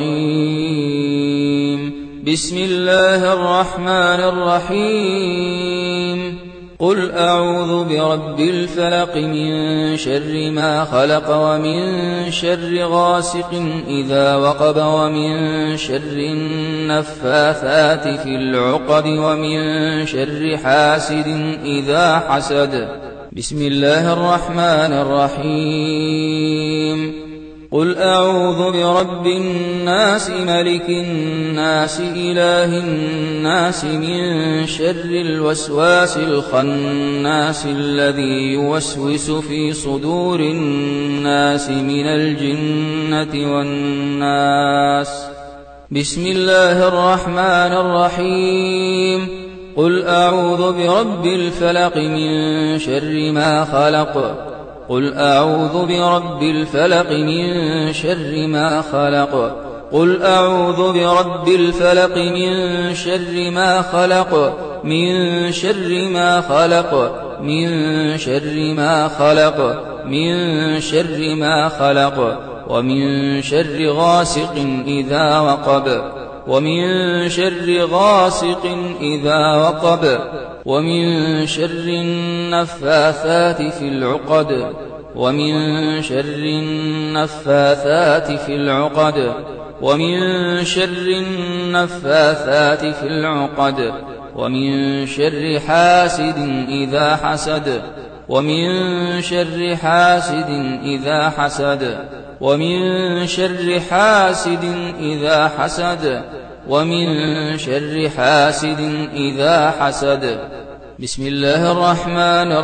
الرجيم. بسم الله الرحمن الرحيم. قل أعوذ برب الفلق من شر ما خلق ومن شر غاسق إذا وقب ومن شر النفاثات في العقد ومن شر حاسد إذا حسد. بسم الله الرحمن الرحيم. قل أعوذ برب الناس ملك الناس إله الناس من شر الوسواس الخناس الذي يوسوس في صدور الناس من الجنة والناس. بسم الله الرحمن الرحيم. قل أعوذ برب الفلق من شر ما خلق. قل أعوذ برب الفلق من شر ما خلق. قل أعوذ برب الفلق من شر ما خلق. من شر ما خلق. من شر ما خلق. من شر ما خلق. ومن شر غاسق إذا وقب. ومن شر غاسق إذا وقب. ومن شر النفاثات في العقد. ومن شر النفاثات في العقد. ومن شر النفاثات في العقد. ومن شر حاسد إذا حسد. ومن شر حاسد إذا حسد. ومن شر حاسد إذا حسد. ومن شر حاسد إذا حسد. بسم الله الرحمن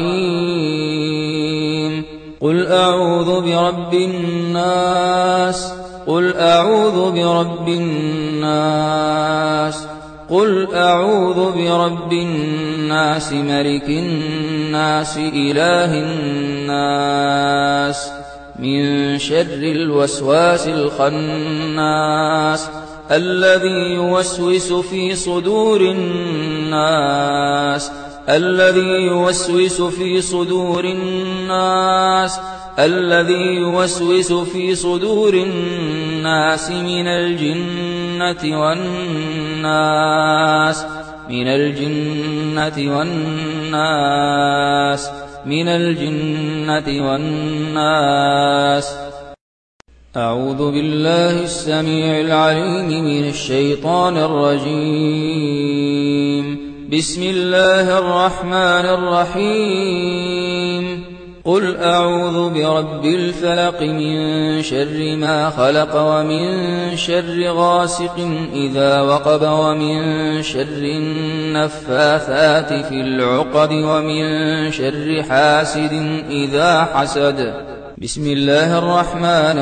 الرحيم. قل أعوذ برب الناس. قل أعوذ برب الناس. قل أعوذ برب الناس ملك الناس إله الناس من شر الوسواس الخناس الذي يوسوس في صدور الناس الذي يوسوس في صدور الناس الذي يوسوس في صدور الناس من الجنة والناس من الجنة والناس من الجنة والناس. أعوذ بالله السميع العليم من الشيطان الرجيم. بسم الله الرحمن الرحيم. قل أعوذ برب الفلق من شر ما خلق ومن شر غاسق إذا وقب ومن شر النفاثات في العقد ومن شر حاسد إذا حسد. بسم الله الرحمن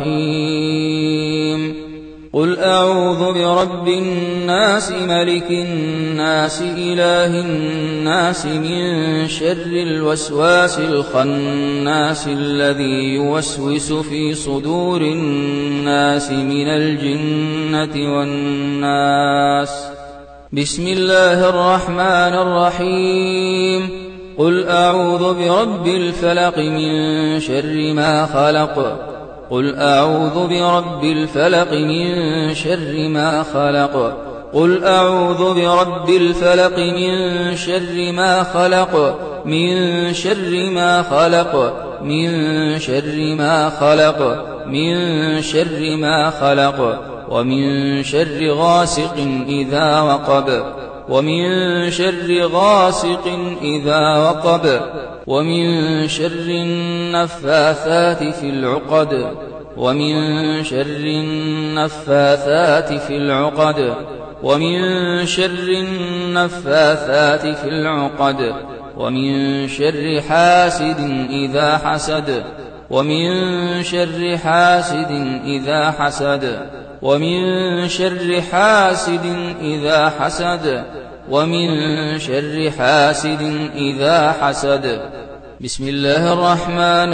الرحيم. قل أعوذ برب الناس ملك الناس إله الناس من شر الوسواس الخناس الذي يوسوس في صدور الناس من الجنة والناس. بسم الله الرحمن الرحيم قل أعوذ برب الفلق من شر ما خلق قل أعوذ برب الفلق من شر ما خلق قل أعوذ برب الفلق من شر ما خلق من شر ما خلق من شر ما خلق من شر ما خلق ومن شر غاسق إذا وقب ومن شر غاسق إذا وقب ومن شر النفاثات في العقد ومن شر النفاثات في العقد ومن شر النفاثات في العقد ومن شر حاسد إذا حسد ومن شر حاسد إذا حسد ومن شر حاسد إذا حسد ومن شر حاسد إذا حسد بسم الله الرحمن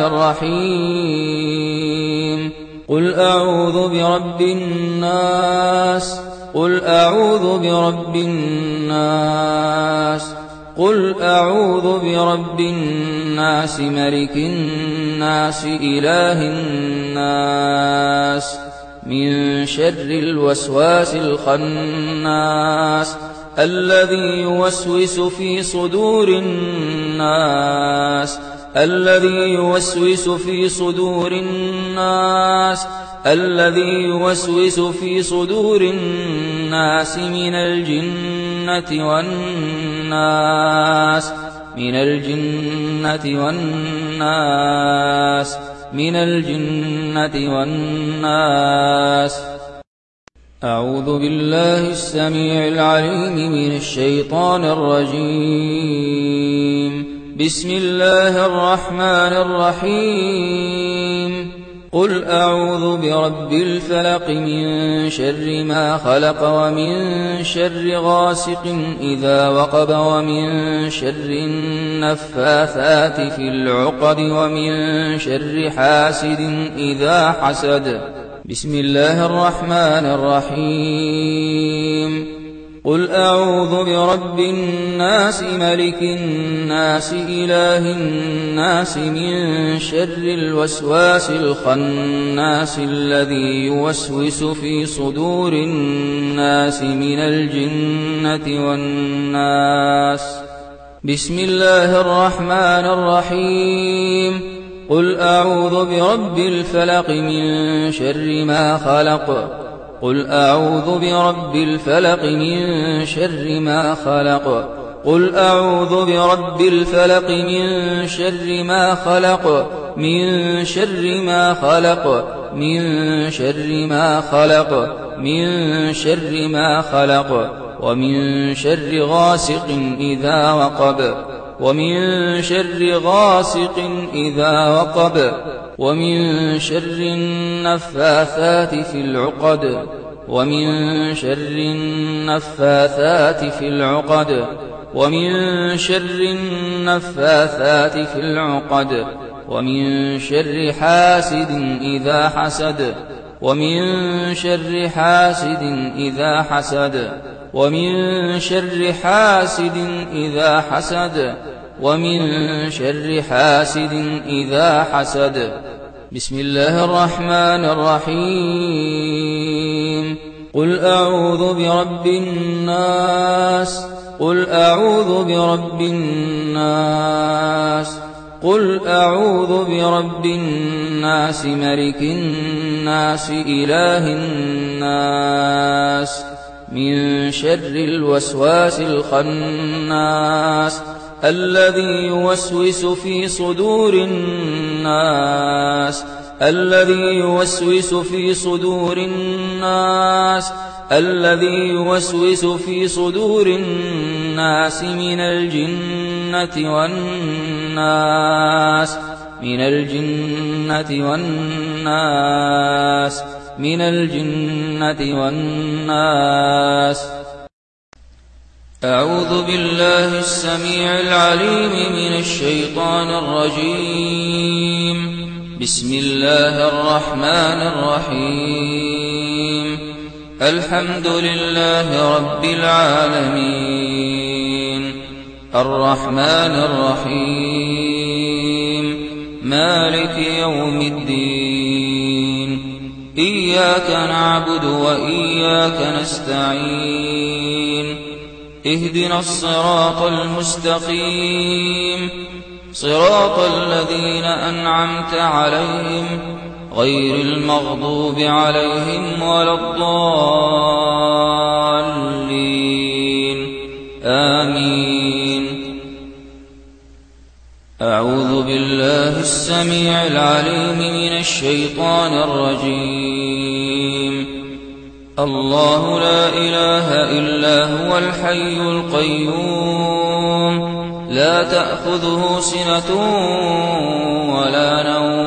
الرحيم قل أعوذ برب الناس قل أعوذ برب الناس قل أعوذ برب الناس ملك الناس إله الناس من شر الوسواس الخناس الذي يوسوس في صدور الناس الذي يوسوس في صدور الناس الذي يوسوس في صدور الناس من الجنة والناس من الجنة والناس من الجنة والناس أعوذ بالله السميع العليم من الشيطان الرجيم بسم الله الرحمن الرحيم قل أعوذ برب الفلق من شر ما خلق ومن شر غاسق إذا وقب ومن شر النفاثات في العقد ومن شر حاسد إذا حسد بسم الله الرحمن الرحيم قل أعوذ برب الناس ملك الناس إله الناس من شر الوسواس الخناس الذي يوسوس في صدور الناس من الجنة والناس بسم الله الرحمن الرحيم قل أعوذ برب الفلق من شر ما خلق قل أعوذ برب الفلق من شر ما خلق قل أعوذ برب الفلق من شر ما خلق من شر ما خلق من شر ما خلق من شر ما خلق ومن شر غاسق إذا وقب ومن شر غاسق إذا وقب ومن شر النفاثات في العقد ومن شر النفاثات في العقد ومن شر النفاثات في العقد ومن شر حاسد إذا حسد ومن شر حاسد إذا حسد ومن شر حاسد إذا حسد ومن شر حاسد إذا حسد بسم الله الرحمن الرحيم قل أعوذ برب الناس قل أعوذ برب الناس قل أعوذ برب الناس ملك الناس إله الناس من شر الوسواس الخناس الذي يوسوس في صدور الناس الذي يوسوس في صدور الناس الذي يوسوس في صدور الناس من الجنة والناس من الجنة والناس من الجنة والناس أعوذ بالله السميع العليم من الشيطان الرجيم بسم الله الرحمن الرحيم الحمد لله رب العالمين الرحمن الرحيم مالك يوم الدين إياك نعبد وإياك نستعين اهدنا الصراط المستقيم صراط الذين أنعمت عليهم غير المغضوب عليهم ولا الضالين آمين. أعوذ بالله السميع العليم من الشيطان الرجيم. الله لا إله إلا هو الحي القيوم لا تأخذه سنة ولا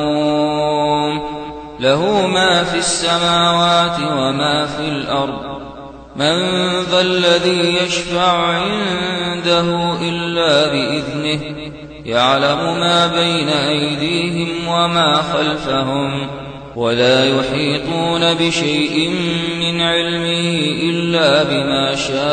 نوم له ما في السماوات وما في الأرض من ذا الذي يشفع عنده إلا بإذنه يعلم ما بين أيديهم وما خلفهم ولا يحيطون بشيء من علمه إلا بما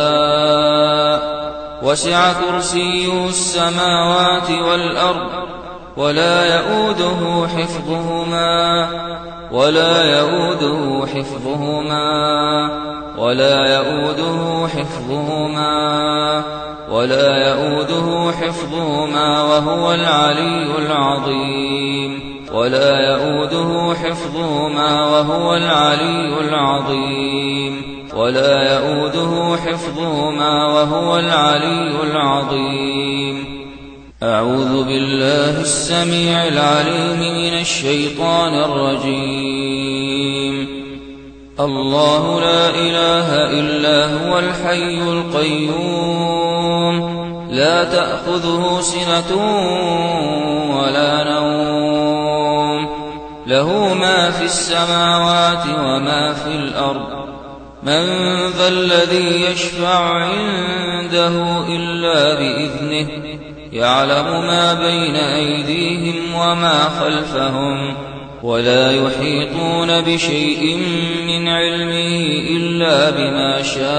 شاء وسع كرسيه السماوات والأرض ولا يؤوده حفظهما ولا يؤوده حفظهما ولا يؤوده حفظهما ولا يؤوده حفظهما وهو العلي العظيم ولا يؤوده حفظهما وهو العلي العظيم ولا يؤوده حفظهما وهو العلي العظيم. أعوذ بالله السميع العليم من الشيطان الرجيم. الله لا إله إلا هو الحي القيوم لا تأخذه سنة ولا نوم له ما في السماوات وما في الأرض من ذا الذي يشفع عنده إلا بإذنه يعلم ما بين أيديهم وما خلفهم ولا يحيطون بشيء من علمه إلا بما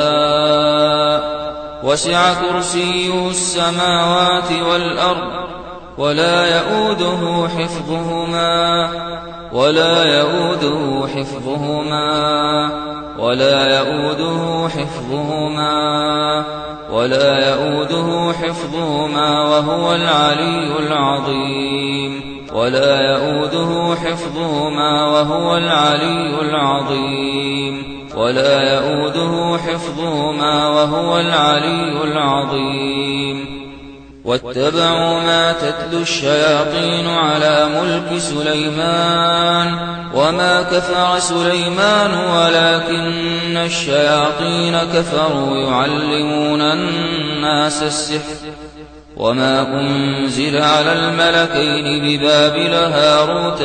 شاء وسع كرسيه السماوات والأرض ولا يؤوده حفظهما ولا يؤوده حفظهما ولا يؤوده حفظهما ولا يؤوده حفظهما وهو العلي العظيم ولا يؤوده حفظهما وهو العلي العظيم ولا يؤوده حفظهما وهو العلي العظيم. واتبعوا ما تتلو الشياطين على ملك سليمان وما كفر سليمان ولكن الشياطين كفروا يعلمون الناس السحر وما أنزل على الملكين ببابل هاروت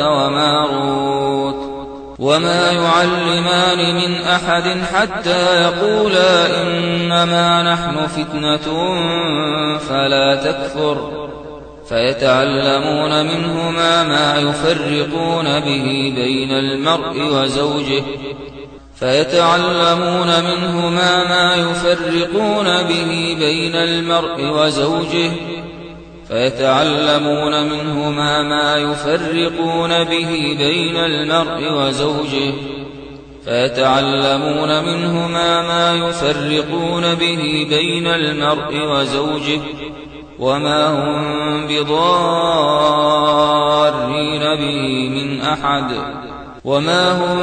وماروت وما يعلمان من أحد حتى يقولا إنما نحن فتنة فلا تكفر فيتعلمون منهما ما يفرقون به بين المرء وزوجه فيتعلمون منهما ما يفرقون به بين المرء وزوجه فيتعلمون منهما ما يفرقون به بين المرء وزوجه فيتعلمون منهما ما يفرقون به بين المرء وزوجه وما هم بضارين به من أحد وما هم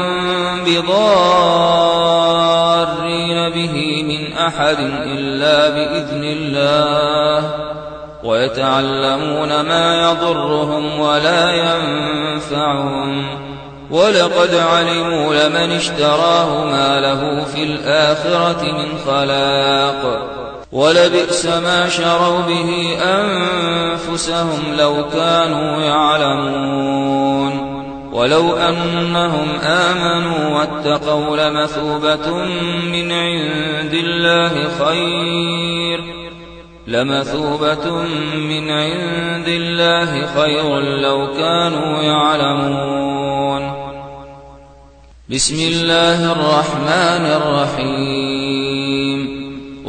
بضارين به من أحد إلا بإذن الله ويتعلمون ما يضرهم ولا ينفعهم ولقد علموا لمن اشتراه ما له في الآخرة من خلاق ولبئس ما شروا به أنفسهم لو كانوا يعلمون ولو أنهم آمنوا واتقوا لمثوبة من عند الله خير لمثوبة من عند الله خير لو كانوا يعلمون بسم الله الرحمن الرحيم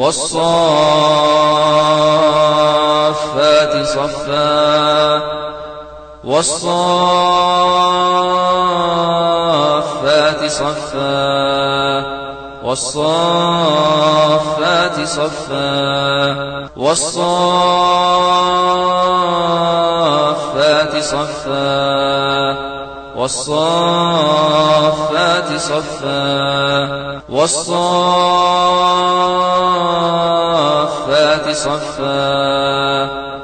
والصافات صفا والصافات صفا والصافات صفا والصافات صفا والصافات صفا والصافات صفا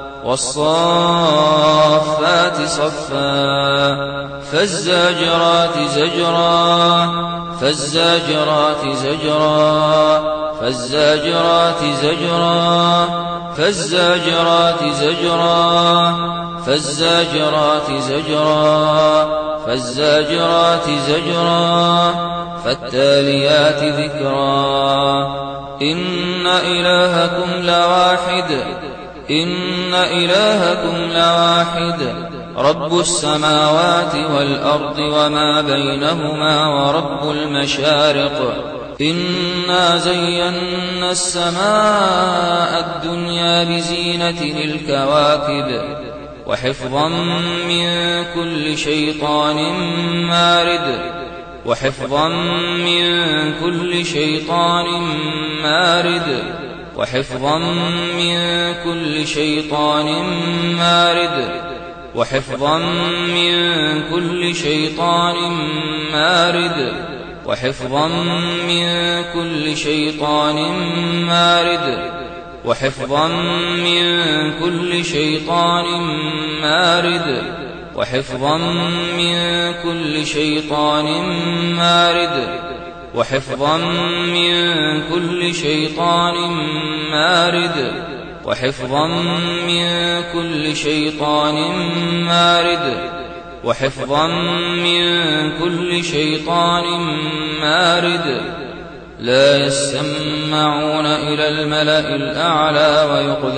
والصافات صفا فالزاجرات زجرا فالزاجرات زجرا فالزاجرات زجرا فالزاجرات زجرا فالزاجرات زجرا فالزاجرات زجرا فالتاليات ذكرا إن إلهكم لواحد إن إلهكم لواحد رب السماوات والأرض وما بينهما ورب المشارق إنا زينا السماء الدنيا بزينة الكواكب وحفظا من كل شيطان مارد وحفظا من كل شيطان مارد وحفظا من كل شيطان مارد وحفظا من كل شيطان مارد وحفظا من كل شيطان مارد وحفظا من كل شيطان مارد وحفظا من كل شيطان مارد وحفظا من كل شيطان مارد وحفظا من كل شيطان مارد وحفظا من كل شيطان مارد لا يسمعون إلى الملأ الأعلى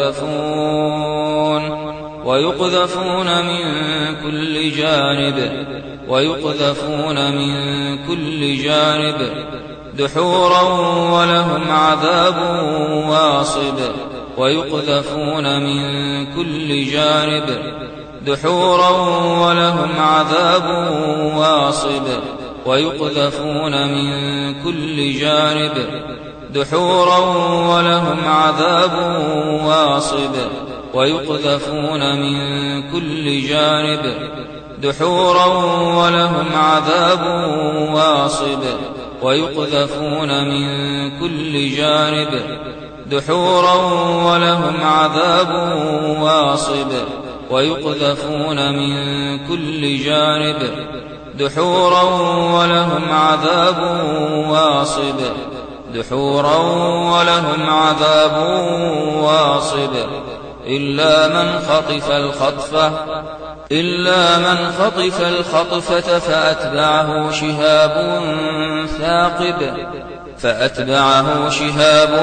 ويقذفون ويقذفون من كل جانب ويقذفون من كل جانب دحورا ولهم عذاب واصب ويقذفون من كل جانب دحورا ولهم عذاب واصب ويقذفون من كل جانب دحورا ولهم عذاب واصب ويقذفون من كل جانب دحورا ولهم عذاب واصب ويقذفون من كل جانب دحورا ولهم عذاب واصب ويقذفون من كل جانب دحورا ولهم عذاب واصب دحورا ولهم عذاب واصب إلا من خطف الخطفة إلا من خطف الخطفة فأتبعه شهاب ثاقب فأتبعه شهاب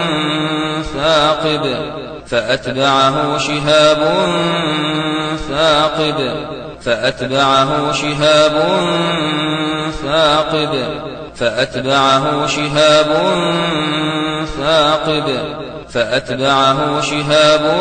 ثاقب فأتبعه شهاب ثاقب فأتبعه شهاب ثاقب فأتبعه شهاب ثاقب فأتبعه شهاب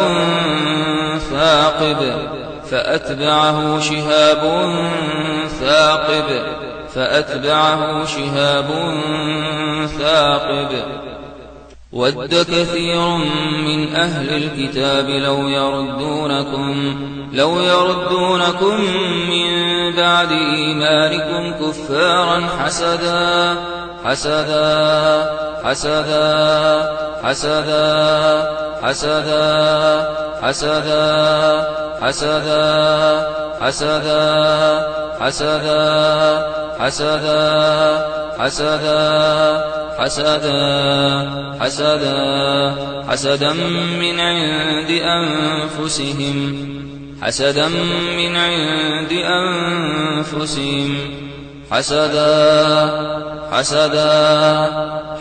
ثاقب فأتبعه شهاب ثاقب فأتبعه شهاب ثاقب ود كثير من أهل الكتاب لو يردونكم لو يردونكم من بعد إيمانكم كفارا حسدا حسدا حسدا حسدا حسدا حسدا حسدا حسدا حسدا حسدا حسدا حسدا حسدا حسدا من عند أنفسهم حسدا من عند أنفسهم حسدا حسدا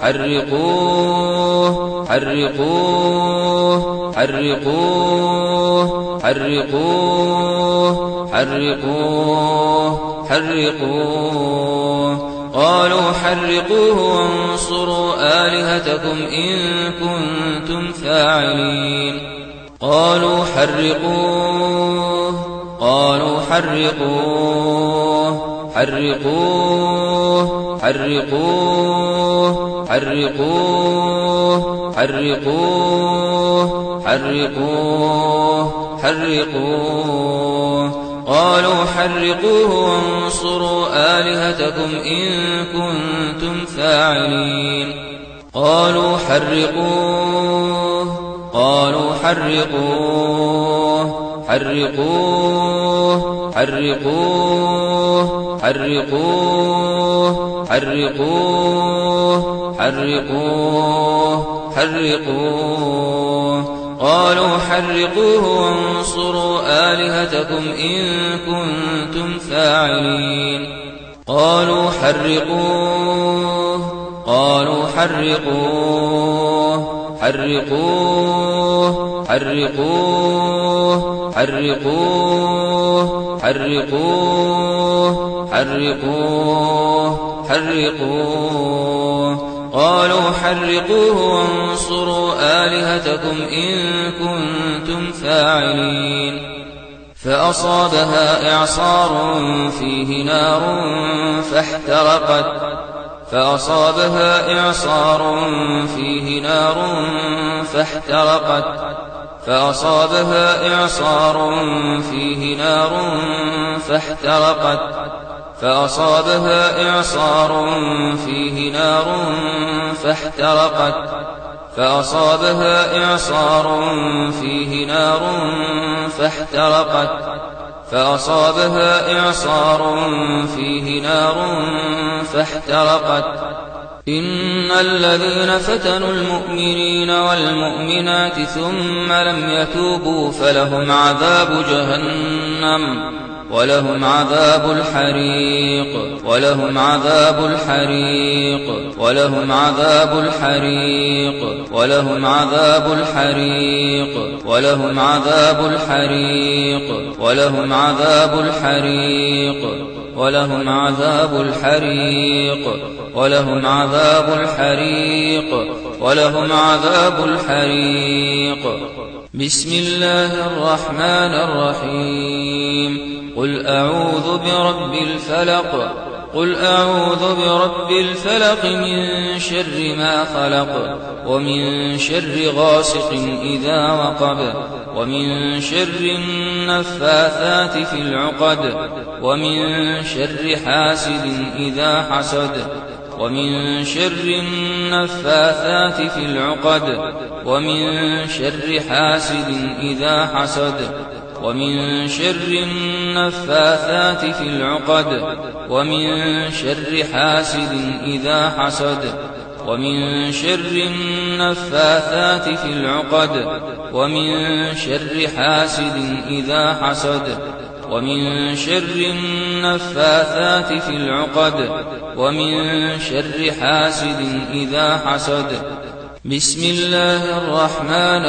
حرقوه حرقوه حرقوه حرقوه حرقوه حرقوه قالوا حرقوه وانصروا آلهتكم إن كنتم فاعلين قالوا حرقوه قالوا حرقوه حرقوه حرقوه حرقوه حرقوه حرقوه حرقوه قالوا حرقوه وانصروا آلهتكم إن كنتم فاعلين قالوا حرقوه قالوا حرقوه حرقوه حرقوه حرقوه حرقوه حرقوه حرقوه قالوا حرقوه وانصروا آلهتكم إن كنتم فاعلين قالوا حرقوه قالوا حرقوه حرقوه حرقوه حرقوه حرقوه حرقوه حرقوه قالوا حرقوه وانصروا آلهتكم إن كنتم فاعلين فأصابها إعصار فيه نار فاحترقت فأصابها إعصار فيه نار فاحترقت فأصابها إعصار فيه نار فاحترقت فأصابها إعصار فيه نار فاحترقت فأصابها إعصار فيه نار فاحترقت فأصابها إعصار فيه نار فاحترقت إن الذين فتنوا المؤمنين والمؤمنات ثم لم يتوبوا فلهم عذاب جهنم ولهم عذاب الحريق ولهم عذاب الحريق ولهم عذاب الحريق ولهم عذاب الحريق ولهم عذاب الحريق ولهم عذاب الحريق ولهم عذاب الحريق ولهم عذاب الحريق ولهم عذاب الحريق بسم الله الرحمن الرحيم قل أعوذ برب الفلق قل أعوذ برب الفلق من شر ما خلق ومن شر غاسق إذا وقب ومن شر النفاثات في العقد ومن شر حاسد إذا حسد ومن شر النفاثات في العقد ومن شر حاسد إذا حسد ومن شر النفاثات في العقد ومن شر حاسد إذا حسد ومن شر النفاثات في العقد ومن شر حاسد إذا حسد ومن شر النفاثات في العقد ومن شر حاسد إذا حسد بسم الله الرحمن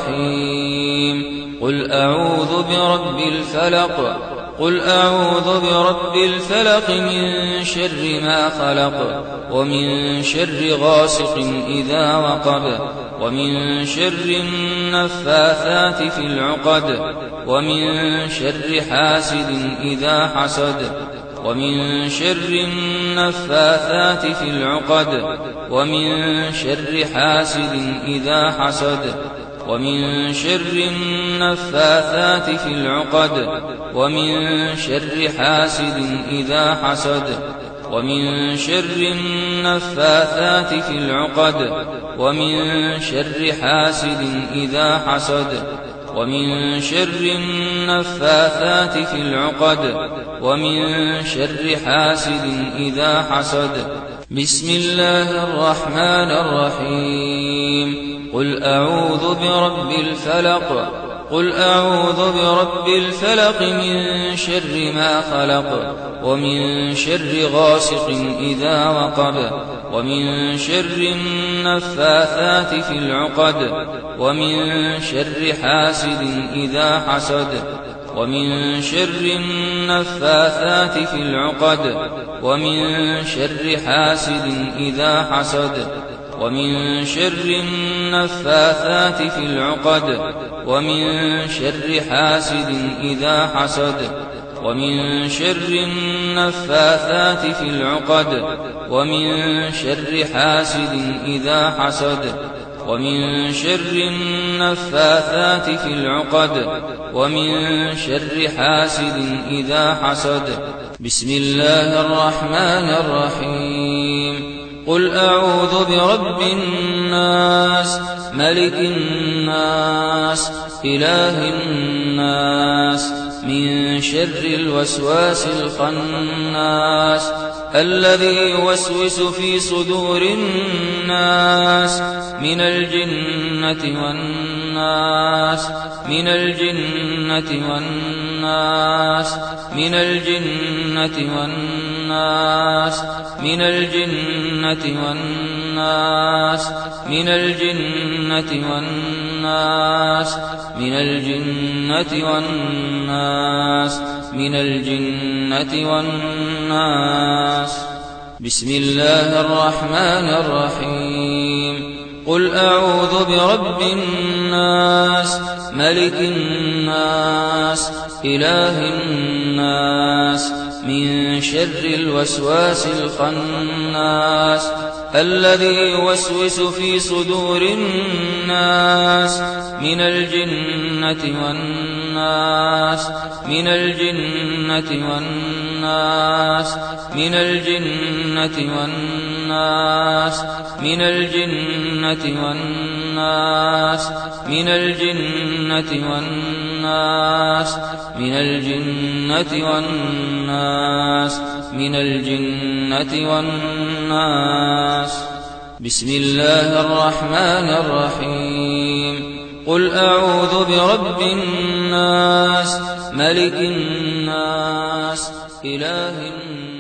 الرحيم قل أعوذ برب الفلق قل أعوذ برب الفلق من شر ما خلق ومن شر غاسق إذا وقب ومن شر النفاثات في العقد ومن شر حاسد إذا حسد ومن شر النفاثات في العقد ومن شر حاسد إذا حسد ومن شر النفاثات في العقد ومن شر حاسد إذا حسد ومن شر النفاثات في العقد ومن شر حاسد إذا حسد ومن شر النفاثات في العقد ومن شر حاسد إذا حسد بسم الله الرحمن الرحيم قل أعوذ برب الفلق قل أعوذ برب الفلق من شر ما خلق ومن شر غاسق إذا وقب ومن شر النفاثات في العقد ومن شر حاسد إذا حسد ومن شر النفاثات في العقد ومن شر حاسد إذا حسد ومن شر النفاثات في العقد ومن شر حاسد إذا حسد ومن شر النفاثات في العقد ومن شر حاسد إذا حسد ومن شر النفاثات في العقد ومن شر حاسد إذا حسد. بسم الله الرحمن الرحيم. قل أعوذ برب الناس ملك الناس إله الناس من شر الوسواس الخناس الذي يوسوس في صدور الناس من الجنة والناس من الجنة والناس من الجنة والناس من الجنة والناس من الجنة والناس من الجنة والناس من الجنة والناس. بسم الله الرحمن الرحيم. قل أعوذ برب الناس ملك الناس إله الناس من شر الوسواس الخناس الذي يوسوس في صدور الناس من الجنة والناس من الجنة والناس من الجنة والناس من الجنة والناس من الجنة والناس من الجنة والناس من الجنة والناس. بسم الله الرحمن الرحيم. قل أعوذ برب الناس ملك الناس إله الناس